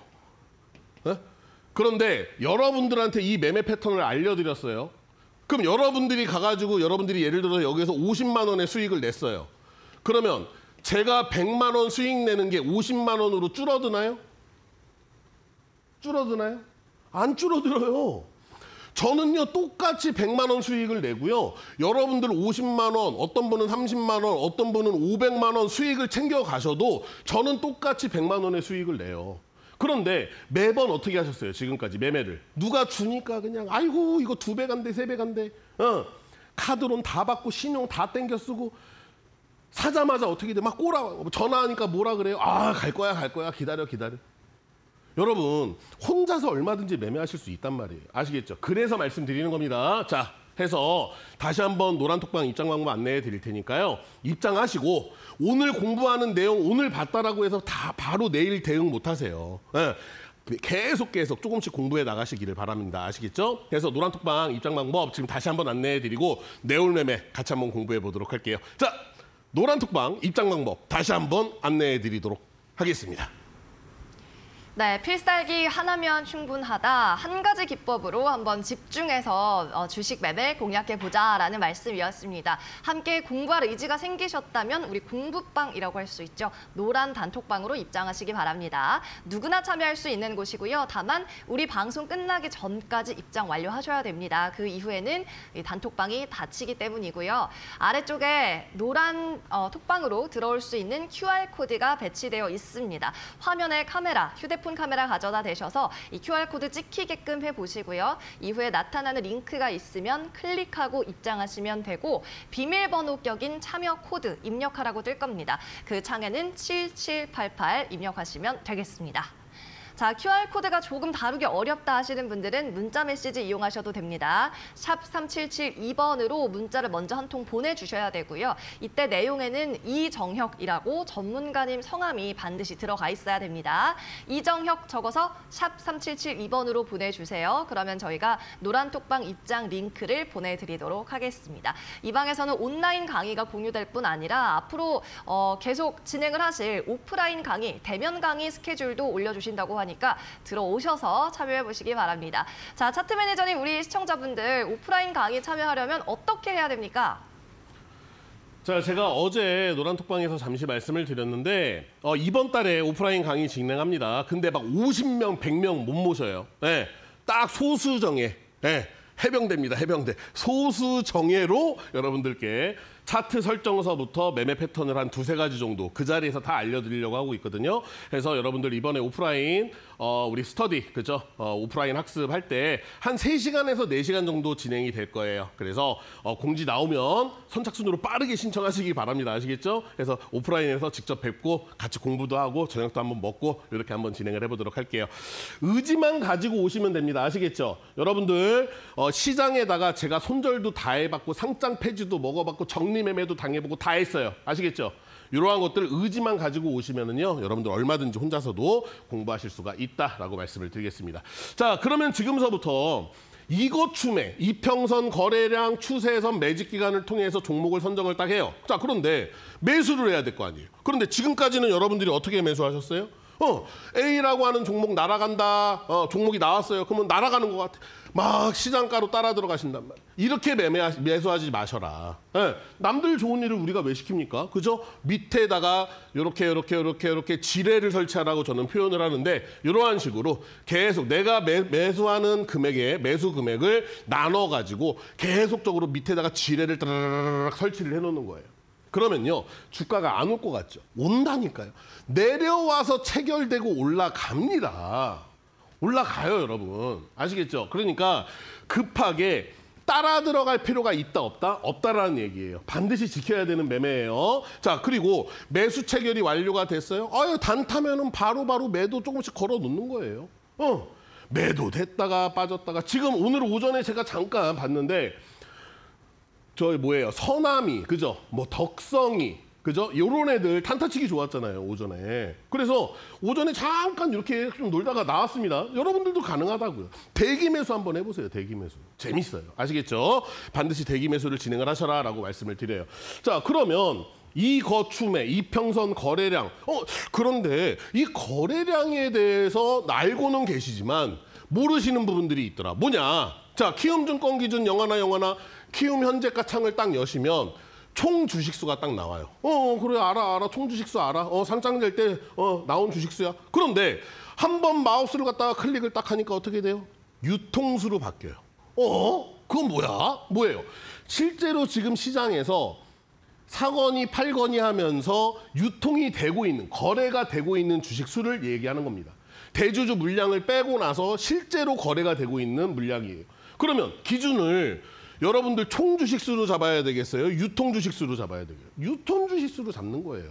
그런데 여러분들한테 이 매매 패턴을 알려드렸어요. 그럼 여러분들이 가가지고 여러분들이 예를 들어서 여기서 50만 원의 수익을 냈어요. 그러면 제가 100만 원 수익 내는 게 50만 원으로 줄어드나요? 줄어드나요? 안 줄어들어요. 저는요 똑같이 100만 원 수익을 내고요. 여러분들 50만 원, 어떤 분은 30만 원, 어떤 분은 500만 원 수익을 챙겨 가셔도 저는 똑같이 100만 원의 수익을 내요. 그런데 매번 어떻게 하셨어요? 지금까지 매매를. 누가 주니까 그냥 아이고 이거 2배 간대 3배 간대. 카드론 다 받고 신용 다 땡겨 쓰고 사자마자 어떻게 돼? 막 전화하니까 뭐라 그래요? 갈 거야 기다려. 여러분 혼자서 얼마든지 매매하실 수 있단 말이에요. 아시겠죠? 그래서 말씀드리는 겁니다. 자, 해서 다시 한번 노란톡방 입장 방법 안내해 드릴 테니까요. 입장하시고 오늘 공부하는 내용 오늘 봤다라고 해서 다 바로 내일 대응 못 하세요. 계속 조금씩 공부해 나가시기를 바랍니다. 아시겠죠? 그래서 노란톡방 입장 방법 지금 다시 한번 안내해 드리고 내일 매매 같이 한번 공부해 보도록 할게요. 자, 노란톡방 입장 방법 다시 한번 안내해 드리도록 하겠습니다. 네, 필살기 하나면 충분하다. 한 가지 기법으로 한번 집중해서 주식 매매 공략해보자라는 말씀이었습니다. 함께 공부할 의지가 생기셨다면 우리 공부방이라고 할 수 있죠. 노란 단톡방으로 입장하시기 바랍니다. 누구나 참여할 수 있는 곳이고요. 다만 우리 방송 끝나기 전까지 입장 완료하셔야 됩니다. 그 이후에는 이 단톡방이 닫히기 때문이고요. 아래쪽에 노란 톡방으로 들어올 수 있는 QR코드가 배치되어 있습니다. 화면에 카메라, 휴대폰 카메라 가져다 대셔서 이 QR코드 찍히게끔 해보시고요. 이후에 나타나는 링크가 있으면 클릭하고 입장하시면 되고 비밀번호 격인 참여 코드 입력하라고 뜰 겁니다. 그 창에는 7788 입력하시면 되겠습니다. 자, QR코드가 조금 다루기 어렵다 하시는 분들은 문자 메시지 이용하셔도 됩니다. 샵 3772번으로 문자를 먼저 한 통 보내주셔야 되고요. 이때 내용에는 이정혁이라고 전문가님 성함이 반드시 들어가 있어야 됩니다. 이정혁 적어서 샵 3772번으로 보내주세요. 그러면 저희가 노란톡방 입장 링크를 보내드리도록 하겠습니다. 이 방에서는 온라인 강의가 공유될 뿐 아니라 앞으로 계속 진행을 하실 오프라인 강의, 대면 강의 스케줄도 올려주신다고 하니까 들어오셔서 참여해보시기 바랍니다. 자, 차트 매니저님, 우리 시청자분들 오프라인 강의 참여하려면 어떻게 해야 됩니까? 자, 제가 어제 노란톡방에서 잠시 말씀을 드렸는데 이번 달에 오프라인 강의 진행합니다. 근데 막 50명, 100명 못 모셔요. 네, 딱 소수정예. 네, 해병대입니다. 해병대. 소수정예로 여러분들께 차트 설정서부터 매매 패턴을 한 2-3가지 정도 그 자리에서 다 알려드리려고 하고 있거든요. 그래서 여러분들 이번에 오프라인 우리 스터디, 그죠? 오프라인 학습할 때 한 3시간에서 4시간 정도 진행이 될 거예요. 그래서 공지 나오면 선착순으로 빠르게 신청하시기 바랍니다. 아시겠죠? 그래서 오프라인에서 직접 뵙고 같이 공부도 하고 저녁도 한번 먹고 이렇게 한번 진행을 해보도록 할게요. 의지만 가지고 오시면 됩니다. 아시겠죠? 여러분들 시장에다가 제가 손절도 다 해봤고 상장 폐지도 먹어봤고 정리매매도 당해보고 다 했어요. 아시겠죠? 이러한 것들 의지만 가지고 오시면은요, 여러분들 얼마든지 혼자서도 공부하실 수가 있다라고 말씀을 드리겠습니다. 자, 그러면 지금서부터 이거추매, 이평선, 거래량, 추세선, 매직 기간을 통해서 종목을 선정을 딱 해요. 자, 그런데 매수를 해야 될 거 아니에요. 그런데 지금까지는 여러분들이 어떻게 매수하셨어요? A라고 하는 종목 날아간다. 종목이 나왔어요. 그러면 날아가는 것 같아. 막 시장가로 따라 들어가신단 말이에요. 이렇게 매수하지 마셔라. 예, 남들 좋은 일을 우리가 왜 시킵니까? 그죠? 밑에다가 이렇게 지뢰를 설치하라고 저는 표현을 하는데 이러한 식으로 계속 내가 매수하는 금액에 매수 금액을 나눠가지고 계속적으로 밑에다가 지뢰를 따라라락 설치를 해놓는 거예요. 그러면요, 주가가 안 올 것 같죠? 온다니까요. 내려와서 체결되고 올라갑니다. 올라가요, 여러분. 아시겠죠? 그러니까 급하게 따라 들어갈 필요가 있다, 없다? 없다라는 얘기예요. 반드시 지켜야 되는 매매예요. 자, 그리고 매수 체결이 완료가 됐어요. 단타면은 바로바로 매도 조금씩 걸어 놓는 거예요. 매도 됐다가 빠졌다가 지금 오늘 오전에 제가 잠깐 봤는데 서남이, 그죠? 덕성이, 그죠? 요런 애들 탄타치기 좋았잖아요, 오전에. 그래서 오전에 잠깐 이렇게 좀 놀다가 나왔습니다. 여러분들도 가능하다고요. 대기 매수 한번 해보세요, 대기 매수. 재밌어요. 아시겠죠? 반드시 대기 매수를 진행을 하셔라라고 말씀을 드려요. 자, 그러면 이 거춤의 이평선 거래량. 그런데 이 거래량에 대해서 알고는 계시지만 모르시는 부분들이 있더라. 뭐냐? 자, 키움증권 기준 영하나 키움 현재가 창을 딱 여시면 총 주식수가 딱 나와요. 그래, 알아. 총 주식수 알아. 상장될 때 나온 주식수야. 그런데 한 번 마우스를 갖다가 클릭을 딱 하니까 어떻게 돼요? 유통수로 바뀌어요. 그건 뭐예요? 실제로 지금 시장에서 사거니 팔거니 하면서 유통이 되고 있는, 거래가 되고 있는 주식수를 얘기하는 겁니다. 대주주 물량을 빼고 나서 실제로 거래가 되고 있는 물량이에요. 그러면 기준을 여러분들 총 주식수로 잡아야 되겠어요? 유통 주식수로 잡아야 되겠어요? 유통 주식수로 잡는 거예요.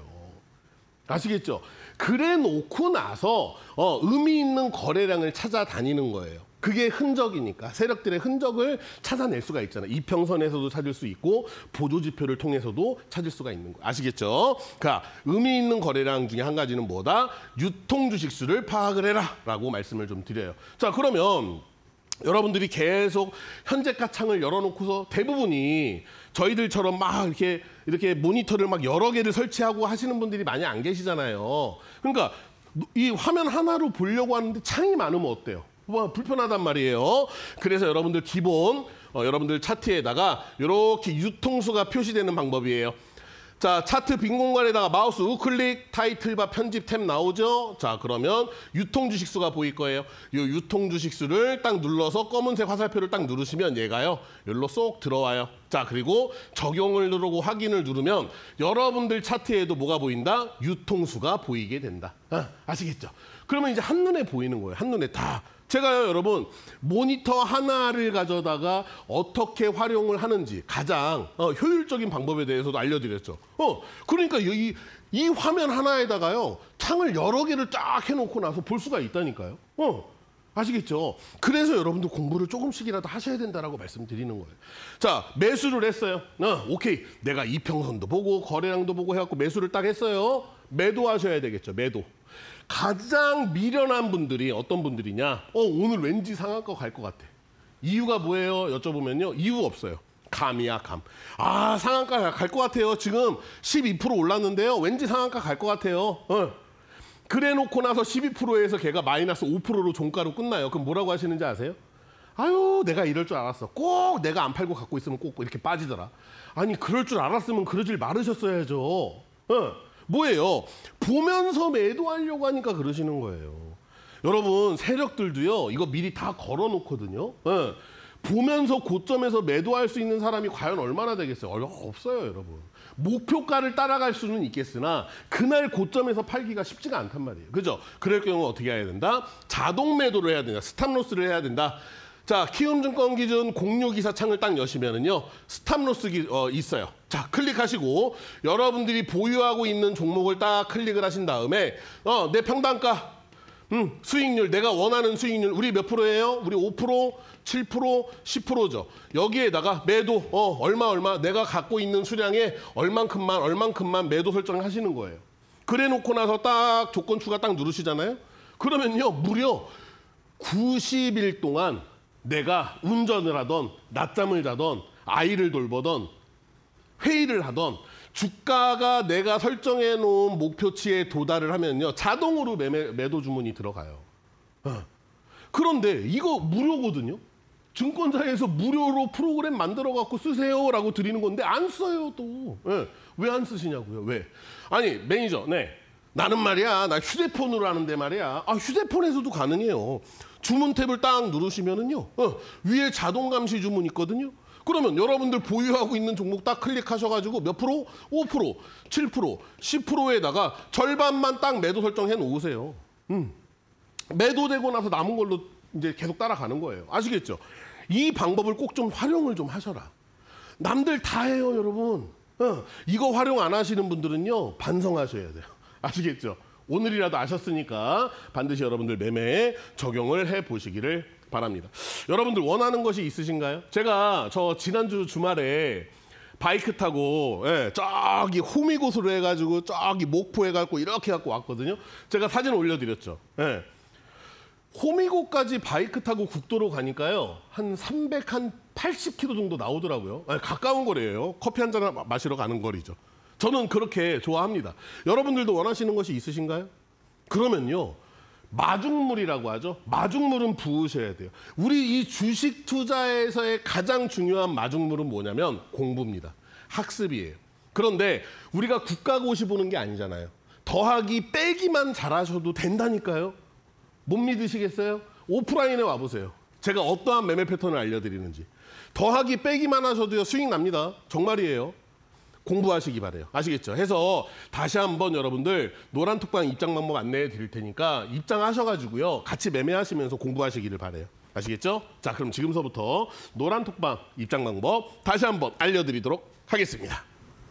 아시겠죠? 그래 놓고 나서 의미 있는 거래량을 찾아다니는 거예요. 그게 흔적이니까 세력들의 흔적을 찾아낼 수가 있잖아요. 이평선에서도 찾을 수 있고 보조지표를 통해서도 찾을 수가 있는 거예요. 아시겠죠? 그러니까 의미 있는 거래량 중에 한 가지는 뭐다? 유통 주식수를 파악을 해라 라고 말씀을 좀 드려요. 자, 그러면 여러분들이 계속 현재가 창을 열어놓고서 대부분이 저희들처럼 막 이렇게 모니터를 막 여러 개를 설치하고 하시는 분들이 많이 안 계시잖아요. 그러니까 이 화면 하나로 보려고 하는데 창이 많으면 어때요? 불편하단 말이에요. 그래서 여러분들 기본 여러분들 차트에다가 이렇게 유통수가 표시되는 방법이에요. 자, 차트 빈 공간에다가 마우스 우클릭, 타이틀바 편집 탭 나오죠? 자, 그러면 유통 주식수가 보일 거예요. 이 유통 주식수를 딱 눌러서 검은색 화살표를 딱 누르시면 얘가요, 여기로 쏙 들어와요. 자, 그리고 적용을 누르고 확인을 누르면 여러분들 차트에도 뭐가 보인다? 유통수가 보이게 된다. 아시겠죠? 그러면 이제 한눈에 보이는 거예요. 한눈에 다. 제가요, 여러분, 모니터 하나를 가져다가 어떻게 활용을 하는지 가장 효율적인 방법에 대해서도 알려드렸죠. 그러니까 이 화면 하나에다가요, 창을 여러 개를 쫙 해놓고 나서 볼 수가 있다니까요. 아시겠죠? 그래서 여러분들 공부를 조금씩이라도 하셔야 된다라고 말씀드리는 거예요. 자, 매수를 했어요. 오케이. 내가 이평선도 보고 거래량도 보고 해갖고 매수를 딱 했어요. 매도하셔야 되겠죠. 매도. 가장 미련한 분들이 어떤 분들이냐? 오늘 왠지 상한가 갈 것 같아. 이유가 뭐예요? 여쭤보면요. 이유 없어요. 감이야, 감. 상한가 갈 것 같아요. 지금 12% 올랐는데요. 왠지 상한가 갈 것 같아요. 그래 놓고 나서 12%에서 걔가 마이너스 5%로 종가로 끝나요. 그럼 뭐라고 하시는지 아세요? 아유, 내가 이럴 줄 알았어. 꼭 내가 안 팔고 갖고 있으면 꼭 이렇게 빠지더라. 아니, 그럴 줄 알았으면 그러질 말으셨어야죠. 뭐예요? 보면서 매도하려고 하니까 그러시는 거예요. 여러분, 세력들도요, 이거 미리 다 걸어놓거든요. 보면서 고점에서 매도할 수 있는 사람이 과연 얼마나 되겠어요? 없어요, 여러분. 목표가를 따라갈 수는 있겠으나 그날 고점에서 팔기가 쉽지가 않단 말이에요. 그죠? 그럴 경우 어떻게 해야 된다? 자동 매도를 해야 된다. 스탑로스를 해야 된다. 자, 키움증권 기준 공유기사 창을 딱 여시면은요, 스탑로스 있어요. 자, 클릭하시고 여러분들이 보유하고 있는 종목을 딱 클릭을 하신 다음에 내 평단가, 수익률, 내가 원하는 수익률, 우리 몇 프로예요? 우리 5%, 7%, 10%죠. 여기에다가 매도, 얼마, 내가 갖고 있는 수량에 얼만큼만 매도 설정하시는 거예요. 그래 놓고 나서 딱 조건 추가 딱 누르시잖아요. 그러면요, 무려 90일 동안 내가 운전을 하던, 낮잠을 자던, 아이를 돌보던, 회의를 하던 주가가 내가 설정해 놓은 목표치에 도달을 하면요. 자동으로 매도 주문이 들어가요. 그런데 이거 무료거든요. 증권사에서 무료로 프로그램 만들어 갖고 쓰세요라고 드리는 건데 안 써요 또. 왜 안 쓰시냐고요? 왜? 아니 매니저, 네. 나는 말이야, 나 휴대폰으로 하는데 말이야. 아, 휴대폰에서도 가능해요. 주문 탭을 딱 누르시면은요, 위에 자동 감시 주문 있거든요. 그러면 여러분들 보유하고 있는 종목 딱 클릭하셔가지고 몇 프로? 5%, 7%, 10%에다가 절반만 딱 매도 설정해 놓으세요. 매도되고 나서 남은 걸로 이제 계속 따라가는 거예요. 아시겠죠? 이 방법을 꼭 좀 활용을 좀 하셔라. 남들 다 해요, 여러분. 이거 활용 안 하시는 분들은요, 반성하셔야 돼요. 아시겠죠? 오늘이라도 아셨으니까 반드시 여러분들 매매에 적용을 해보시기를 바랍니다. 여러분들 원하는 것이 있으신가요? 제가 저 지난주 주말에 바이크 타고 저기 호미곶으로 해가지고 저기 목포 해갖고 이렇게 갖고 왔거든요. 제가 사진 올려드렸죠. 호미곶까지 바이크 타고 국도로 가니까요. 한 380km 정도 나오더라고요. 가까운 거리예요. 커피 한잔 마시러 가는 거리죠. 저는 그렇게 좋아합니다. 여러분들도 원하시는 것이 있으신가요? 그러면요. 마중물이라고 하죠. 마중물은 부으셔야 돼요. 우리 이 주식 투자에서의 가장 중요한 마중물은 뭐냐면 공부입니다. 학습이에요. 그런데 우리가 국가고시 보는 게 아니잖아요. 더하기 빼기만 잘하셔도 된다니까요. 못 믿으시겠어요? 오프라인에 와보세요. 제가 어떠한 매매 패턴을 알려드리는지. 더하기 빼기만 하셔도요 수익 납니다. 정말이에요. 공부하시기 바래요. 아시겠죠? 해서 다시 한번 여러분들 노란톡방 입장 방법 안내해 드릴 테니까 입장하셔가지고요 같이 매매하시면서 공부하시기를 바래요. 아시겠죠? 자, 그럼 지금서부터 노란톡방 입장 방법 다시 한번 알려드리도록 하겠습니다.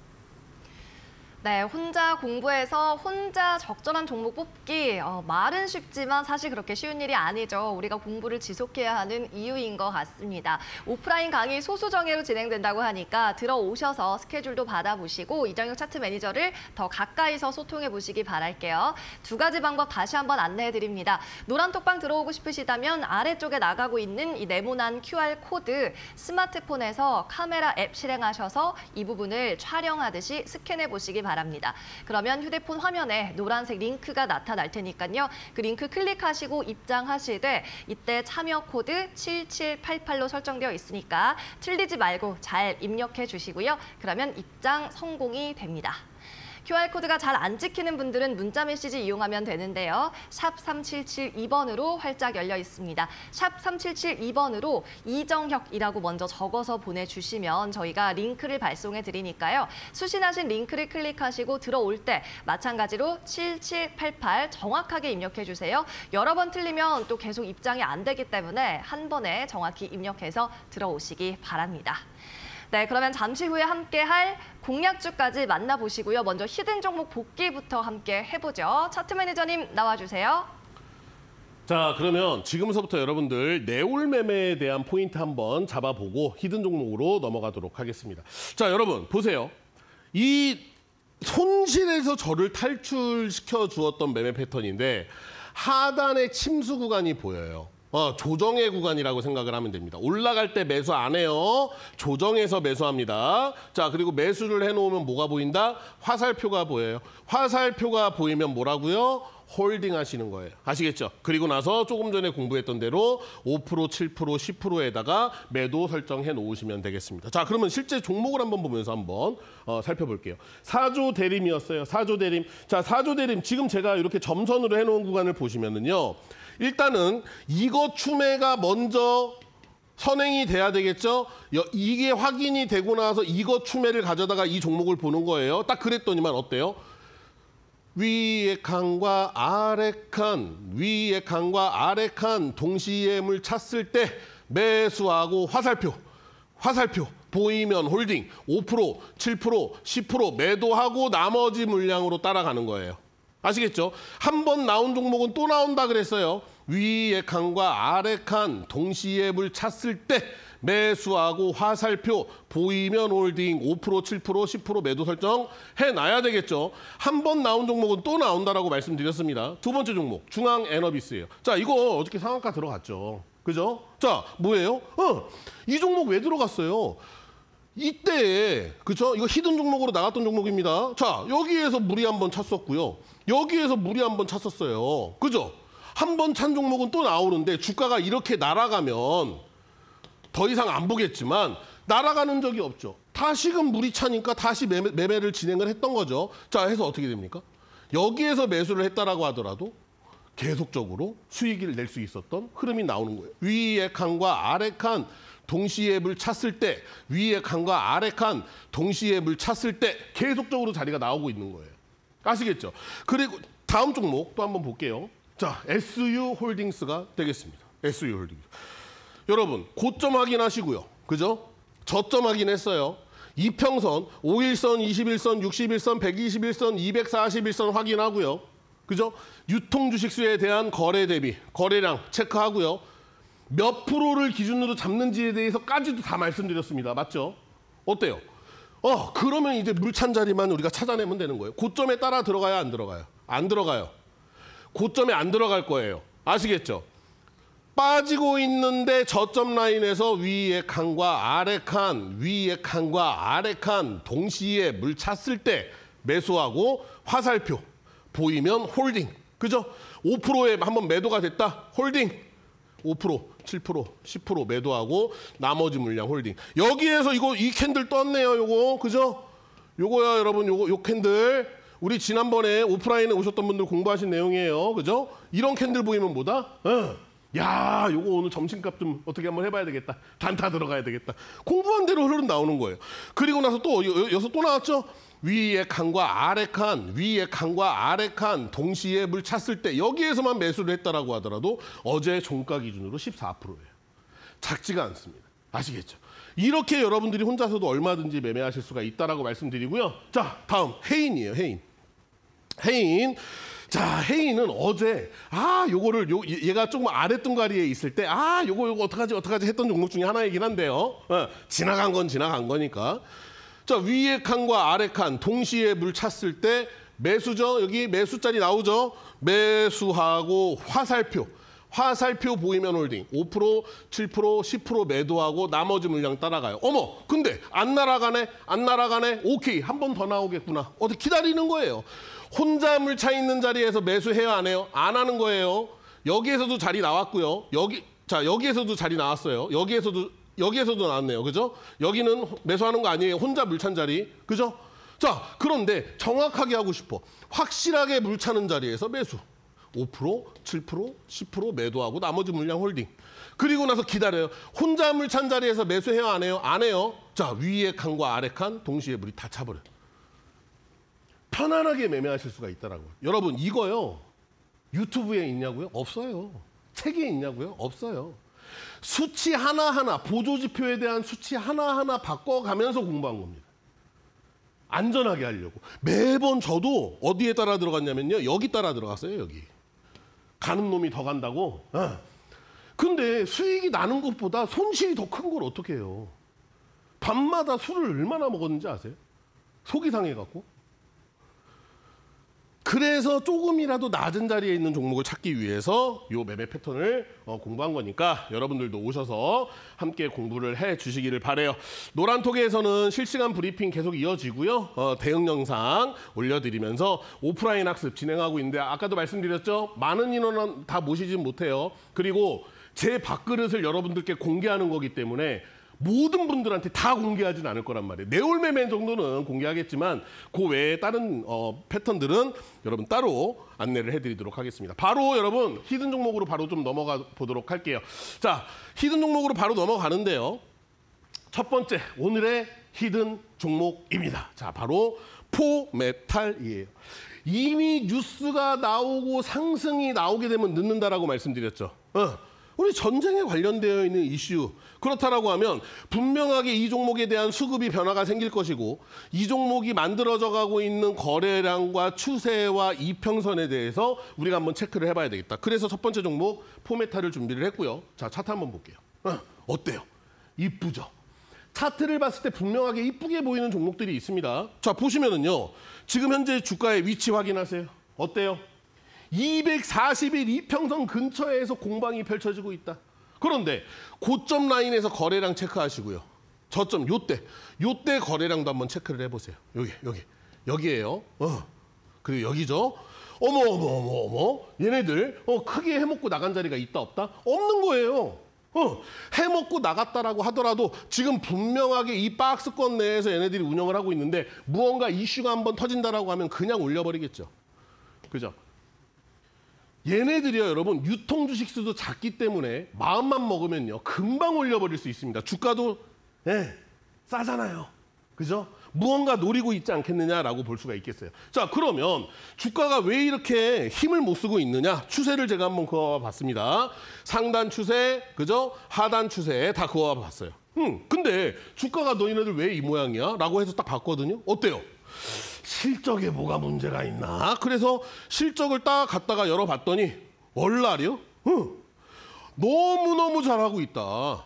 네, 혼자 공부해서 혼자 적절한 종목 뽑기 말은 쉽지만 사실 그렇게 쉬운 일이 아니죠. 우리가 공부를 지속해야 하는 이유인 것 같습니다. 오프라인 강의 소수정예로 진행된다고 하니까 들어오셔서 스케줄도 받아보시고 이정혁 차트 매니저를 더 가까이서 소통해 보시기 바랄게요. 두 가지 방법 다시 한번 안내해 드립니다. 노란톡방 들어오고 싶으시다면 아래쪽에 나가고 있는 이 네모난 QR코드 스마트폰에서 카메라 앱 실행하셔서 이 부분을 촬영하듯이 스캔해 보시기 바랍니다. 그러면 휴대폰 화면에 노란색 링크가 나타날 테니까요. 그 링크 클릭하시고 입장하시되 이때 참여 코드 7788로 설정되어 있으니까 틀리지 말고 잘 입력해 주시고요. 그러면 입장 성공이 됩니다. QR코드가 잘 안 찍히는 분들은 문자 메시지 이용하면 되는데요. 샵 3772번으로 활짝 열려 있습니다. 샵 3772번으로 이정혁이라고 먼저 적어서 보내주시면 저희가 링크를 발송해 드리니까요. 수신하신 링크를 클릭하시고 들어올 때 마찬가지로 7788 정확하게 입력해 주세요. 여러 번 틀리면 또 계속 입장이 안 되기 때문에 한 번에 정확히 입력해서 들어오시기 바랍니다. 네, 그러면 잠시 후에 함께할 공략주까지 만나보시고요. 먼저 히든 종목 복귀부터 함께 해보죠. 차트 매니저님 나와주세요. 자, 그러면 지금서부터 여러분들 내올 매매에 대한 포인트 한번 잡아보고 히든 종목으로 넘어가도록 하겠습니다. 자, 여러분 보세요. 이 손실에서 저를 탈출시켜 주었던 매매 패턴인데 하단의 침수 구간이 보여요. 조정의 구간이라고 생각을 하면 됩니다. 올라갈 때 매수 안 해요. 조정해서 매수합니다. 자, 그리고 매수를 해놓으면 뭐가 보인다? 화살표가 보여요. 화살표가 보이면 뭐라고요? 홀딩 하시는 거예요. 아시겠죠? 그리고 나서 조금 전에 공부했던 대로 5%, 7%, 10%에다가 매도 설정해 놓으시면 되겠습니다. 자, 그러면 실제 종목을 한번 보면서 한번 살펴볼게요. 사조 대림이었어요. 사조 대림. 자, 사조 대림 지금 제가 이렇게 점선으로 해놓은 구간을 보시면은요. 일단은 이거 추매가 먼저 선행이 돼야 되겠죠? 이게 확인이 되고 나서 이거 추매를 가져다가 이 종목을 보는 거예요. 딱 그랬더니만 어때요? 위에 칸과 아래 칸, 위에 칸과 아래 칸 동시에 물 찼을 때 매수하고 화살표 보이면 홀딩 5%, 7%, 10% 매도하고 나머지 물량으로 따라가는 거예요. 아시겠죠? 한 번 나온 종목은 또 나온다 그랬어요. 위에 칸과 아래 칸 동시에 물 찼을 때 매수하고 화살표 보이면 홀딩 5%, 7%, 10% 매도 설정 해놔야 되겠죠. 한 번 나온 종목은 또 나온다라고 말씀드렸습니다. 두 번째 종목 중앙에너비스예요. 자, 이거 어저께 상한가 들어갔죠. 그죠? 자, 뭐예요? 이 종목 왜 들어갔어요? 이때에 그쵸? 이거 히든 종목으로 나갔던 종목입니다. 자, 여기에서 무리 한번 찼었고요. 여기에서 무리 한번 찼었어요. 그죠? 한 번 찬 종목은 또 나오는데 주가가 이렇게 날아가면 더 이상 안 보겠지만 날아가는 적이 없죠. 다시금 무리 차니까 다시 매매를 진행을 했던 거죠. 자, 해서 어떻게 됩니까? 여기에서 매수를 했다라고 하더라도 계속적으로 수익을 낼 수 있었던 흐름이 나오는 거예요. 위의 칸과 아래 칸 동시에 물 찼을 때, 위의 칸과 아래 칸 동시에 물 찼을 때 계속적으로 자리가 나오고 있는 거예요. 아시겠죠? 그리고 다음 종목 또 한번 볼게요. 자, SU 홀딩스가 되겠습니다. SU 홀딩스. 여러분, 고점 확인하시고요. 그죠? 저점 확인했어요. 이평선, 5일선, 21선, 61선, 121선, 241선 확인하고요. 그죠? 유통 주식수에 대한 거래 대비, 거래량 체크하고요. 몇 프로를 기준으로 잡는지에 대해서까지도 다 말씀드렸습니다. 맞죠? 어때요? 그러면 이제 물찬 자리만 우리가 찾아내면 되는 거예요. 고점에 따라 들어가요, 안 들어가요? 안 들어가요. 고점에 안 들어갈 거예요. 아시겠죠? 빠지고 있는데 저점 라인에서 위의 칸과 아래 칸, 위의 칸과 아래 칸 동시에 물 찼을 때 매수하고 화살표 보이면 홀딩. 그죠? 5%에 한번 매도가 됐다. 홀딩. 5%, 7%, 10% 매도하고 나머지 물량 홀딩. 여기에서 이 캔들 떴네요. 요거. 그죠? 요거야, 여러분. 요 캔들. 우리 지난번에 오프라인에 오셨던 분들 공부하신 내용이에요. 그죠? 이런 캔들 보이면 뭐다? 야, 요거 오늘 점심값 좀 어떻게 한번 해봐야 되겠다. 단타 들어가야 되겠다. 공부한 대로 흐름 나오는 거예요. 그리고 나서 또 여기서 또 나왔죠? 위의 칸과 아래 칸, 위의 칸과 아래 칸 동시에 물 찼을 때 여기에서만 매수를 했다라고 하더라도 어제 종가 기준으로 14%예요. 작지가 않습니다. 아시겠죠? 이렇게 여러분들이 혼자서도 얼마든지 매매하실 수가 있다라고 말씀드리고요. 자, 다음 해인이에요. 해인. 자, 해인은 어제 요거를 얘가 조금 아래 뚱가리에 있을 때 요거 어떡하지 했던 종목 중에 하나이긴 한데요. 지나간 건 지나간 거니까. 자, 위의 칸과 아래 칸 동시에 물 찼을 때 매수죠. 여기 매수자리 나오죠. 매수하고 화살표 보이면 홀딩. 5%, 7%, 10% 매도하고 나머지 물량 따라가요. 어머, 근데 안 날아가네. 오케이, 한 번 더 나오겠구나. 어디 기다리는 거예요. 혼자 물 차 있는 자리에서 매수해요, 안 해요? 안 하는 거예요. 여기에서도 자리 나왔고요. 여기에서도 자리 나왔어요. 여기에서도 나왔네요. 그죠? 여기는 매수하는 거 아니에요. 혼자 물찬 자리. 그죠? 자, 그런데 정확하게 하고 싶어. 확실하게 물차는 자리에서 매수. 5%, 7%, 10% 매도하고 나머지 물량 홀딩. 그리고 나서 기다려요. 혼자 물찬 자리에서 매수해요, 안 해요? 안 해요. 자, 위의 칸과 아래 칸 동시에 물이 다 차버려요. 편안하게 매매하실 수가 있다라고요. 여러분, 이거요. 유튜브에 있냐고요? 없어요. 책에 있냐고요? 없어요. 수치 하나하나, 보조지표에 대한 수치 하나하나 바꿔가면서 공부한 겁니다. 안전하게 하려고. 매번 저도 어디에 따라 들어갔냐면요. 여기 따라 들어갔어요, 여기. 가는 놈이 더 간다고. 근데 수익이 나는 것보다 손실이 더 큰 걸 어떻게 해요? 밤마다 술을 얼마나 먹었는지 아세요? 속이 상해갖고. 그래서 조금이라도 낮은 자리에 있는 종목을 찾기 위해서 이 매매 패턴을 공부한 거니까 여러분들도 오셔서 함께 공부를 해 주시기를 바라요. 노란톡에서는 실시간 브리핑 계속 이어지고요. 대응 영상 올려드리면서 오프라인 학습 진행하고 있는데 아까도 말씀드렸죠. 많은 인원은 다 모시진 못해요. 그리고 제 밥그릇을 여러분들께 공개하는 거기 때문에 모든 분들한테 다 공개하진 않을 거란 말이에요. 내올매매 정도는 공개하겠지만 그 외에 다른 패턴들은 여러분 따로 안내를 해드리도록 하겠습니다. 바로 여러분 히든 종목으로 바로 좀 넘어가 보도록 할게요. 자, 히든 종목으로 바로 넘어가는데요. 첫 번째 오늘의 히든 종목입니다. 자, 바로 포메탈이에요. 이미 뉴스가 나오고 상승이 나오게 되면 늦는다라고 말씀드렸죠. 우리 전쟁에 관련되어 있는 이슈. 그렇다라고 하면 분명하게 이 종목에 대한 수급이 변화가 생길 것이고 이 종목이 만들어져 가고 있는 거래량과 추세와 이평선에 대해서 우리가 한번 체크를 해봐야 되겠다. 그래서 첫 번째 종목 포메탈을 준비를 했고요. 자, 차트 한번 볼게요. 어때요? 이쁘죠? 차트를 봤을 때 분명하게 이쁘게 보이는 종목들이 있습니다. 자, 보시면은요. 지금 현재 주가의 위치 확인하세요. 어때요? 240일 이평선 근처에서 공방이 펼쳐지고 있다. 그런데 고점 라인에서 거래량 체크하시고요. 저점 요때 거래량도 한번 체크를 해보세요. 여기에요. 그리고 여기죠. 어머. 얘네들 크게 해먹고 나간 자리가 있다 없다? 없는 거예요. 해먹고 나갔다라고 하더라도 지금 분명하게 이 박스권 내에서 얘네들이 운영을 하고 있는데 무언가 이슈가 한번 터진다라고 하면 그냥 올려버리겠죠. 그죠? 얘네들이요, 여러분, 유통 주식수도 작기 때문에 마음만 먹으면요, 금방 올려버릴 수 있습니다. 주가도 싸잖아요. 그죠? 무언가 노리고 있지 않겠느냐라고 볼 수가 있겠어요. 자, 그러면 주가가 왜 이렇게 힘을 못 쓰고 있느냐? 추세를 제가 한번 그어봤습니다. 상단 추세, 그죠? 하단 추세 다 그어봤어요. 근데 주가가 너희네들 왜 이 모양이야? 라고 해서 딱 봤거든요. 어때요? 실적에 뭐가 문제가 있나? 그래서 실적을 딱 갖다가 열어봤더니 월날이요? 너무너무 잘하고 있다.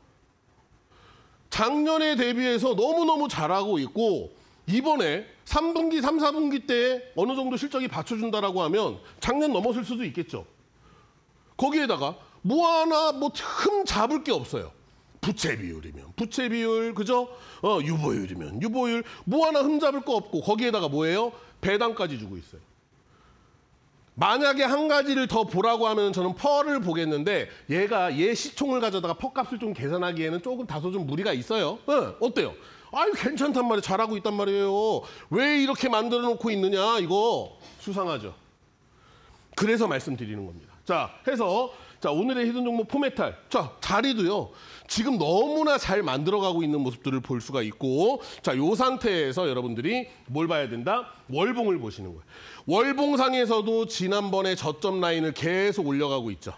작년에 대비해서 너무너무 잘하고 있고 이번에 3분기, 3, 4분기 때 어느 정도 실적이 받쳐준다라고 하면 작년 넘어설 수도 있겠죠. 거기에다가 뭐 하나 흠 잡을 게 없어요. 부채 비율이면 부채 비율, 그죠? 유보율이면 유보율, 뭐 하나 흠 잡을 거 없고 거기에다가 뭐예요? 배당까지 주고 있어요. 만약에 한 가지를 더 보라고 하면 저는 펄을 보겠는데 얘 시총을 가져다가 펄값을 좀 계산하기에는 조금 다소 좀 무리가 있어요. 어때요? 아유, 괜찮단 말이에요. 잘하고 있단 말이에요. 왜 이렇게 만들어 놓고 있느냐? 이거 수상하죠. 그래서 말씀드리는 겁니다. 자, 해서 오늘의 히든 종목 포메탈. 자, 자리도요. 지금 너무나 잘 만들어가고 있는 모습들을 볼 수가 있고, 자, 요 상태에서 여러분들이 뭘 봐야 된다? 월봉을 보시는 거예요. 월봉상에서도 지난번에 저점 라인을 계속 올려가고 있죠.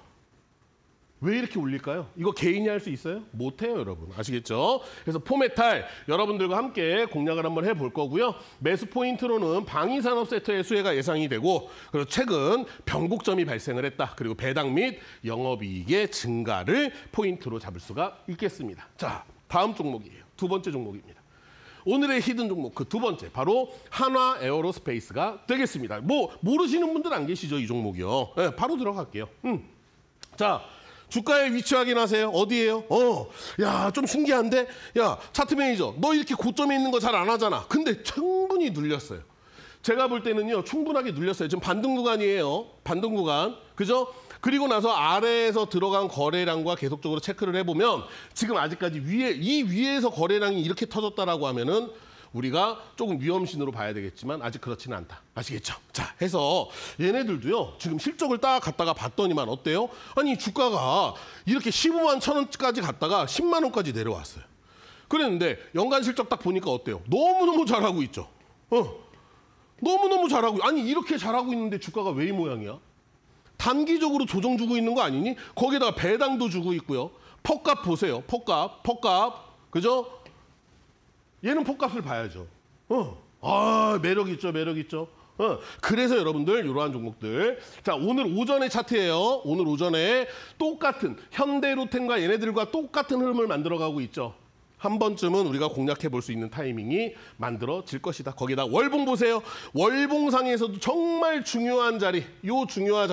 왜 이렇게 올릴까요? 이거 개인이 할 수 있어요? 못해요, 여러분. 아시겠죠? 그래서 포메탈 여러분들과 함께 공략을 한번 해볼 거고요. 매수 포인트로는 방위산업 섹터의 수혜가 예상이 되고, 그리고 최근 변곡점이 발생을 했다. 그리고 배당 및 영업이익의 증가를 포인트로 잡을 수가 있겠습니다. 자, 다음 종목이에요. 두 번째 종목입니다. 오늘의 히든 종목 그 두 번째, 바로 한화 에어로스페이스가 되겠습니다. 모르시는 분들 안 계시죠, 이 종목이요. 네, 바로 들어갈게요. 자, 주가의 위치 확인하세요. 어디예요? 야, 좀 신기한데? 야, 차트 매니저, 너 이렇게 고점에 있는 거 잘 안 하잖아. 근데 충분히 눌렸어요. 제가 볼 때는요, 충분하게 눌렸어요. 지금 반등 구간이에요. 반등 구간. 그죠? 그리고 나서 아래에서 들어간 거래량과 계속적으로 체크를 해보면 지금 아직까지 이 위에서 거래량이 이렇게 터졌다라고 하면은 우리가 조금 위험신으로 봐야 되겠지만 아직 그렇지는 않다. 아시겠죠? 자, 해서 얘네들도요. 지금 실적을 딱 갖다가 봤더니만 어때요? 아니, 주가가 이렇게 15만 1,000원까지 갔다가 10만 원까지 내려왔어요. 그랬는데 연간 실적 딱 보니까 어때요? 너무너무 잘하고 있죠. 너무너무 잘하고, 아니 이렇게 잘하고 있는데 주가가 왜 이 모양이야? 단기적으로 조정 주고 있는 거 아니니? 거기다가 배당도 주고 있고요. 퍽값 보세요. 퍽값. 그죠? 얘는 퍽값을 봐야죠. 매력 있죠, 매력 있죠. 그래서 여러분들 이러한 종목들. 자, 오늘 오전의 차트예요. 오늘 오전에 똑같은 현대로템과 얘네들과 똑같은 흐름을 만들어가고 있죠. 한 번쯤은 우리가 공략해 볼 수 있는 타이밍이 만들어질 것이다. 거기다 월봉 보세요. 월봉상에서도 정말 중요한 자리, 요 중요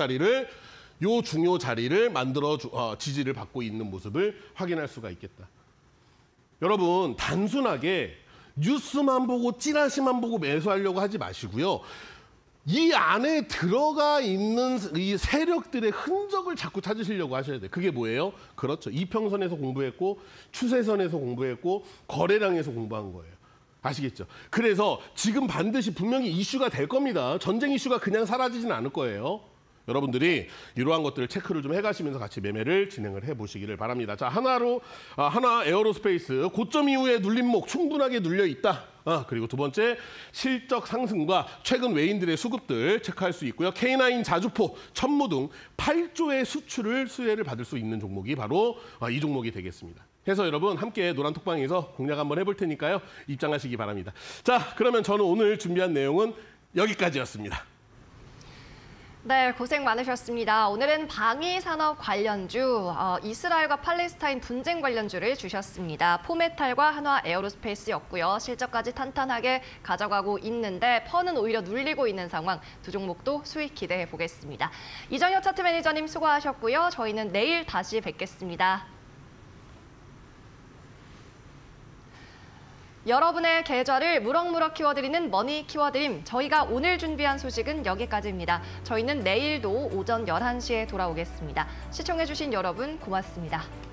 자리를 만들어 지지를 받고 있는 모습을 확인할 수가 있겠다. 여러분, 단순하게 뉴스만 보고 찌라시만 보고 매수하려고 하지 마시고요. 이 안에 들어가 있는 이 세력들의 흔적을 자꾸 찾으시려고 하셔야 돼요. 그게 뭐예요? 그렇죠. 이평선에서 공부했고, 추세선에서 공부했고, 거래량에서 공부한 거예요. 아시겠죠? 그래서 지금 반드시 분명히 이슈가 될 겁니다. 전쟁 이슈가 그냥 사라지진 않을 거예요. 여러분들이 이러한 것들을 체크를 좀 해가시면서 같이 매매를 진행을 해보시기를 바랍니다. 자, 한화 에어로스페이스 고점 이후에 눌림목 충분하게 눌려 있다. 그리고 두 번째, 실적 상승과 최근 외인들의 수급들 체크할 수 있고요. K9 자주포, 천무 등 8조의 수혜를 받을 수 있는 종목이 바로 이 종목이 되겠습니다. 해서 여러분 함께 노란톡방에서 공략 한번 해볼 테니까요. 입장하시기 바랍니다. 자, 그러면 저는 오늘 준비한 내용은 여기까지였습니다. 네, 고생 많으셨습니다. 오늘은 방위산업 관련주, 이스라엘과 팔레스타인 분쟁 관련주를 주셨습니다. 포메탈과 한화 에어로스페이스였고요. 실적까지 탄탄하게 가져가고 있는데 펀은 오히려 눌리고 있는 상황, 두 종목도 수익 기대해 보겠습니다. 이정효 차트 매니저님 수고하셨고요. 저희는 내일 다시 뵙겠습니다. 여러분의 계좌를 무럭무럭 키워드리는 머니 키워드림. 저희가 오늘 준비한 소식은 여기까지입니다. 저희는 내일도 오전 11시에 돌아오겠습니다. 시청해주신 여러분 고맙습니다.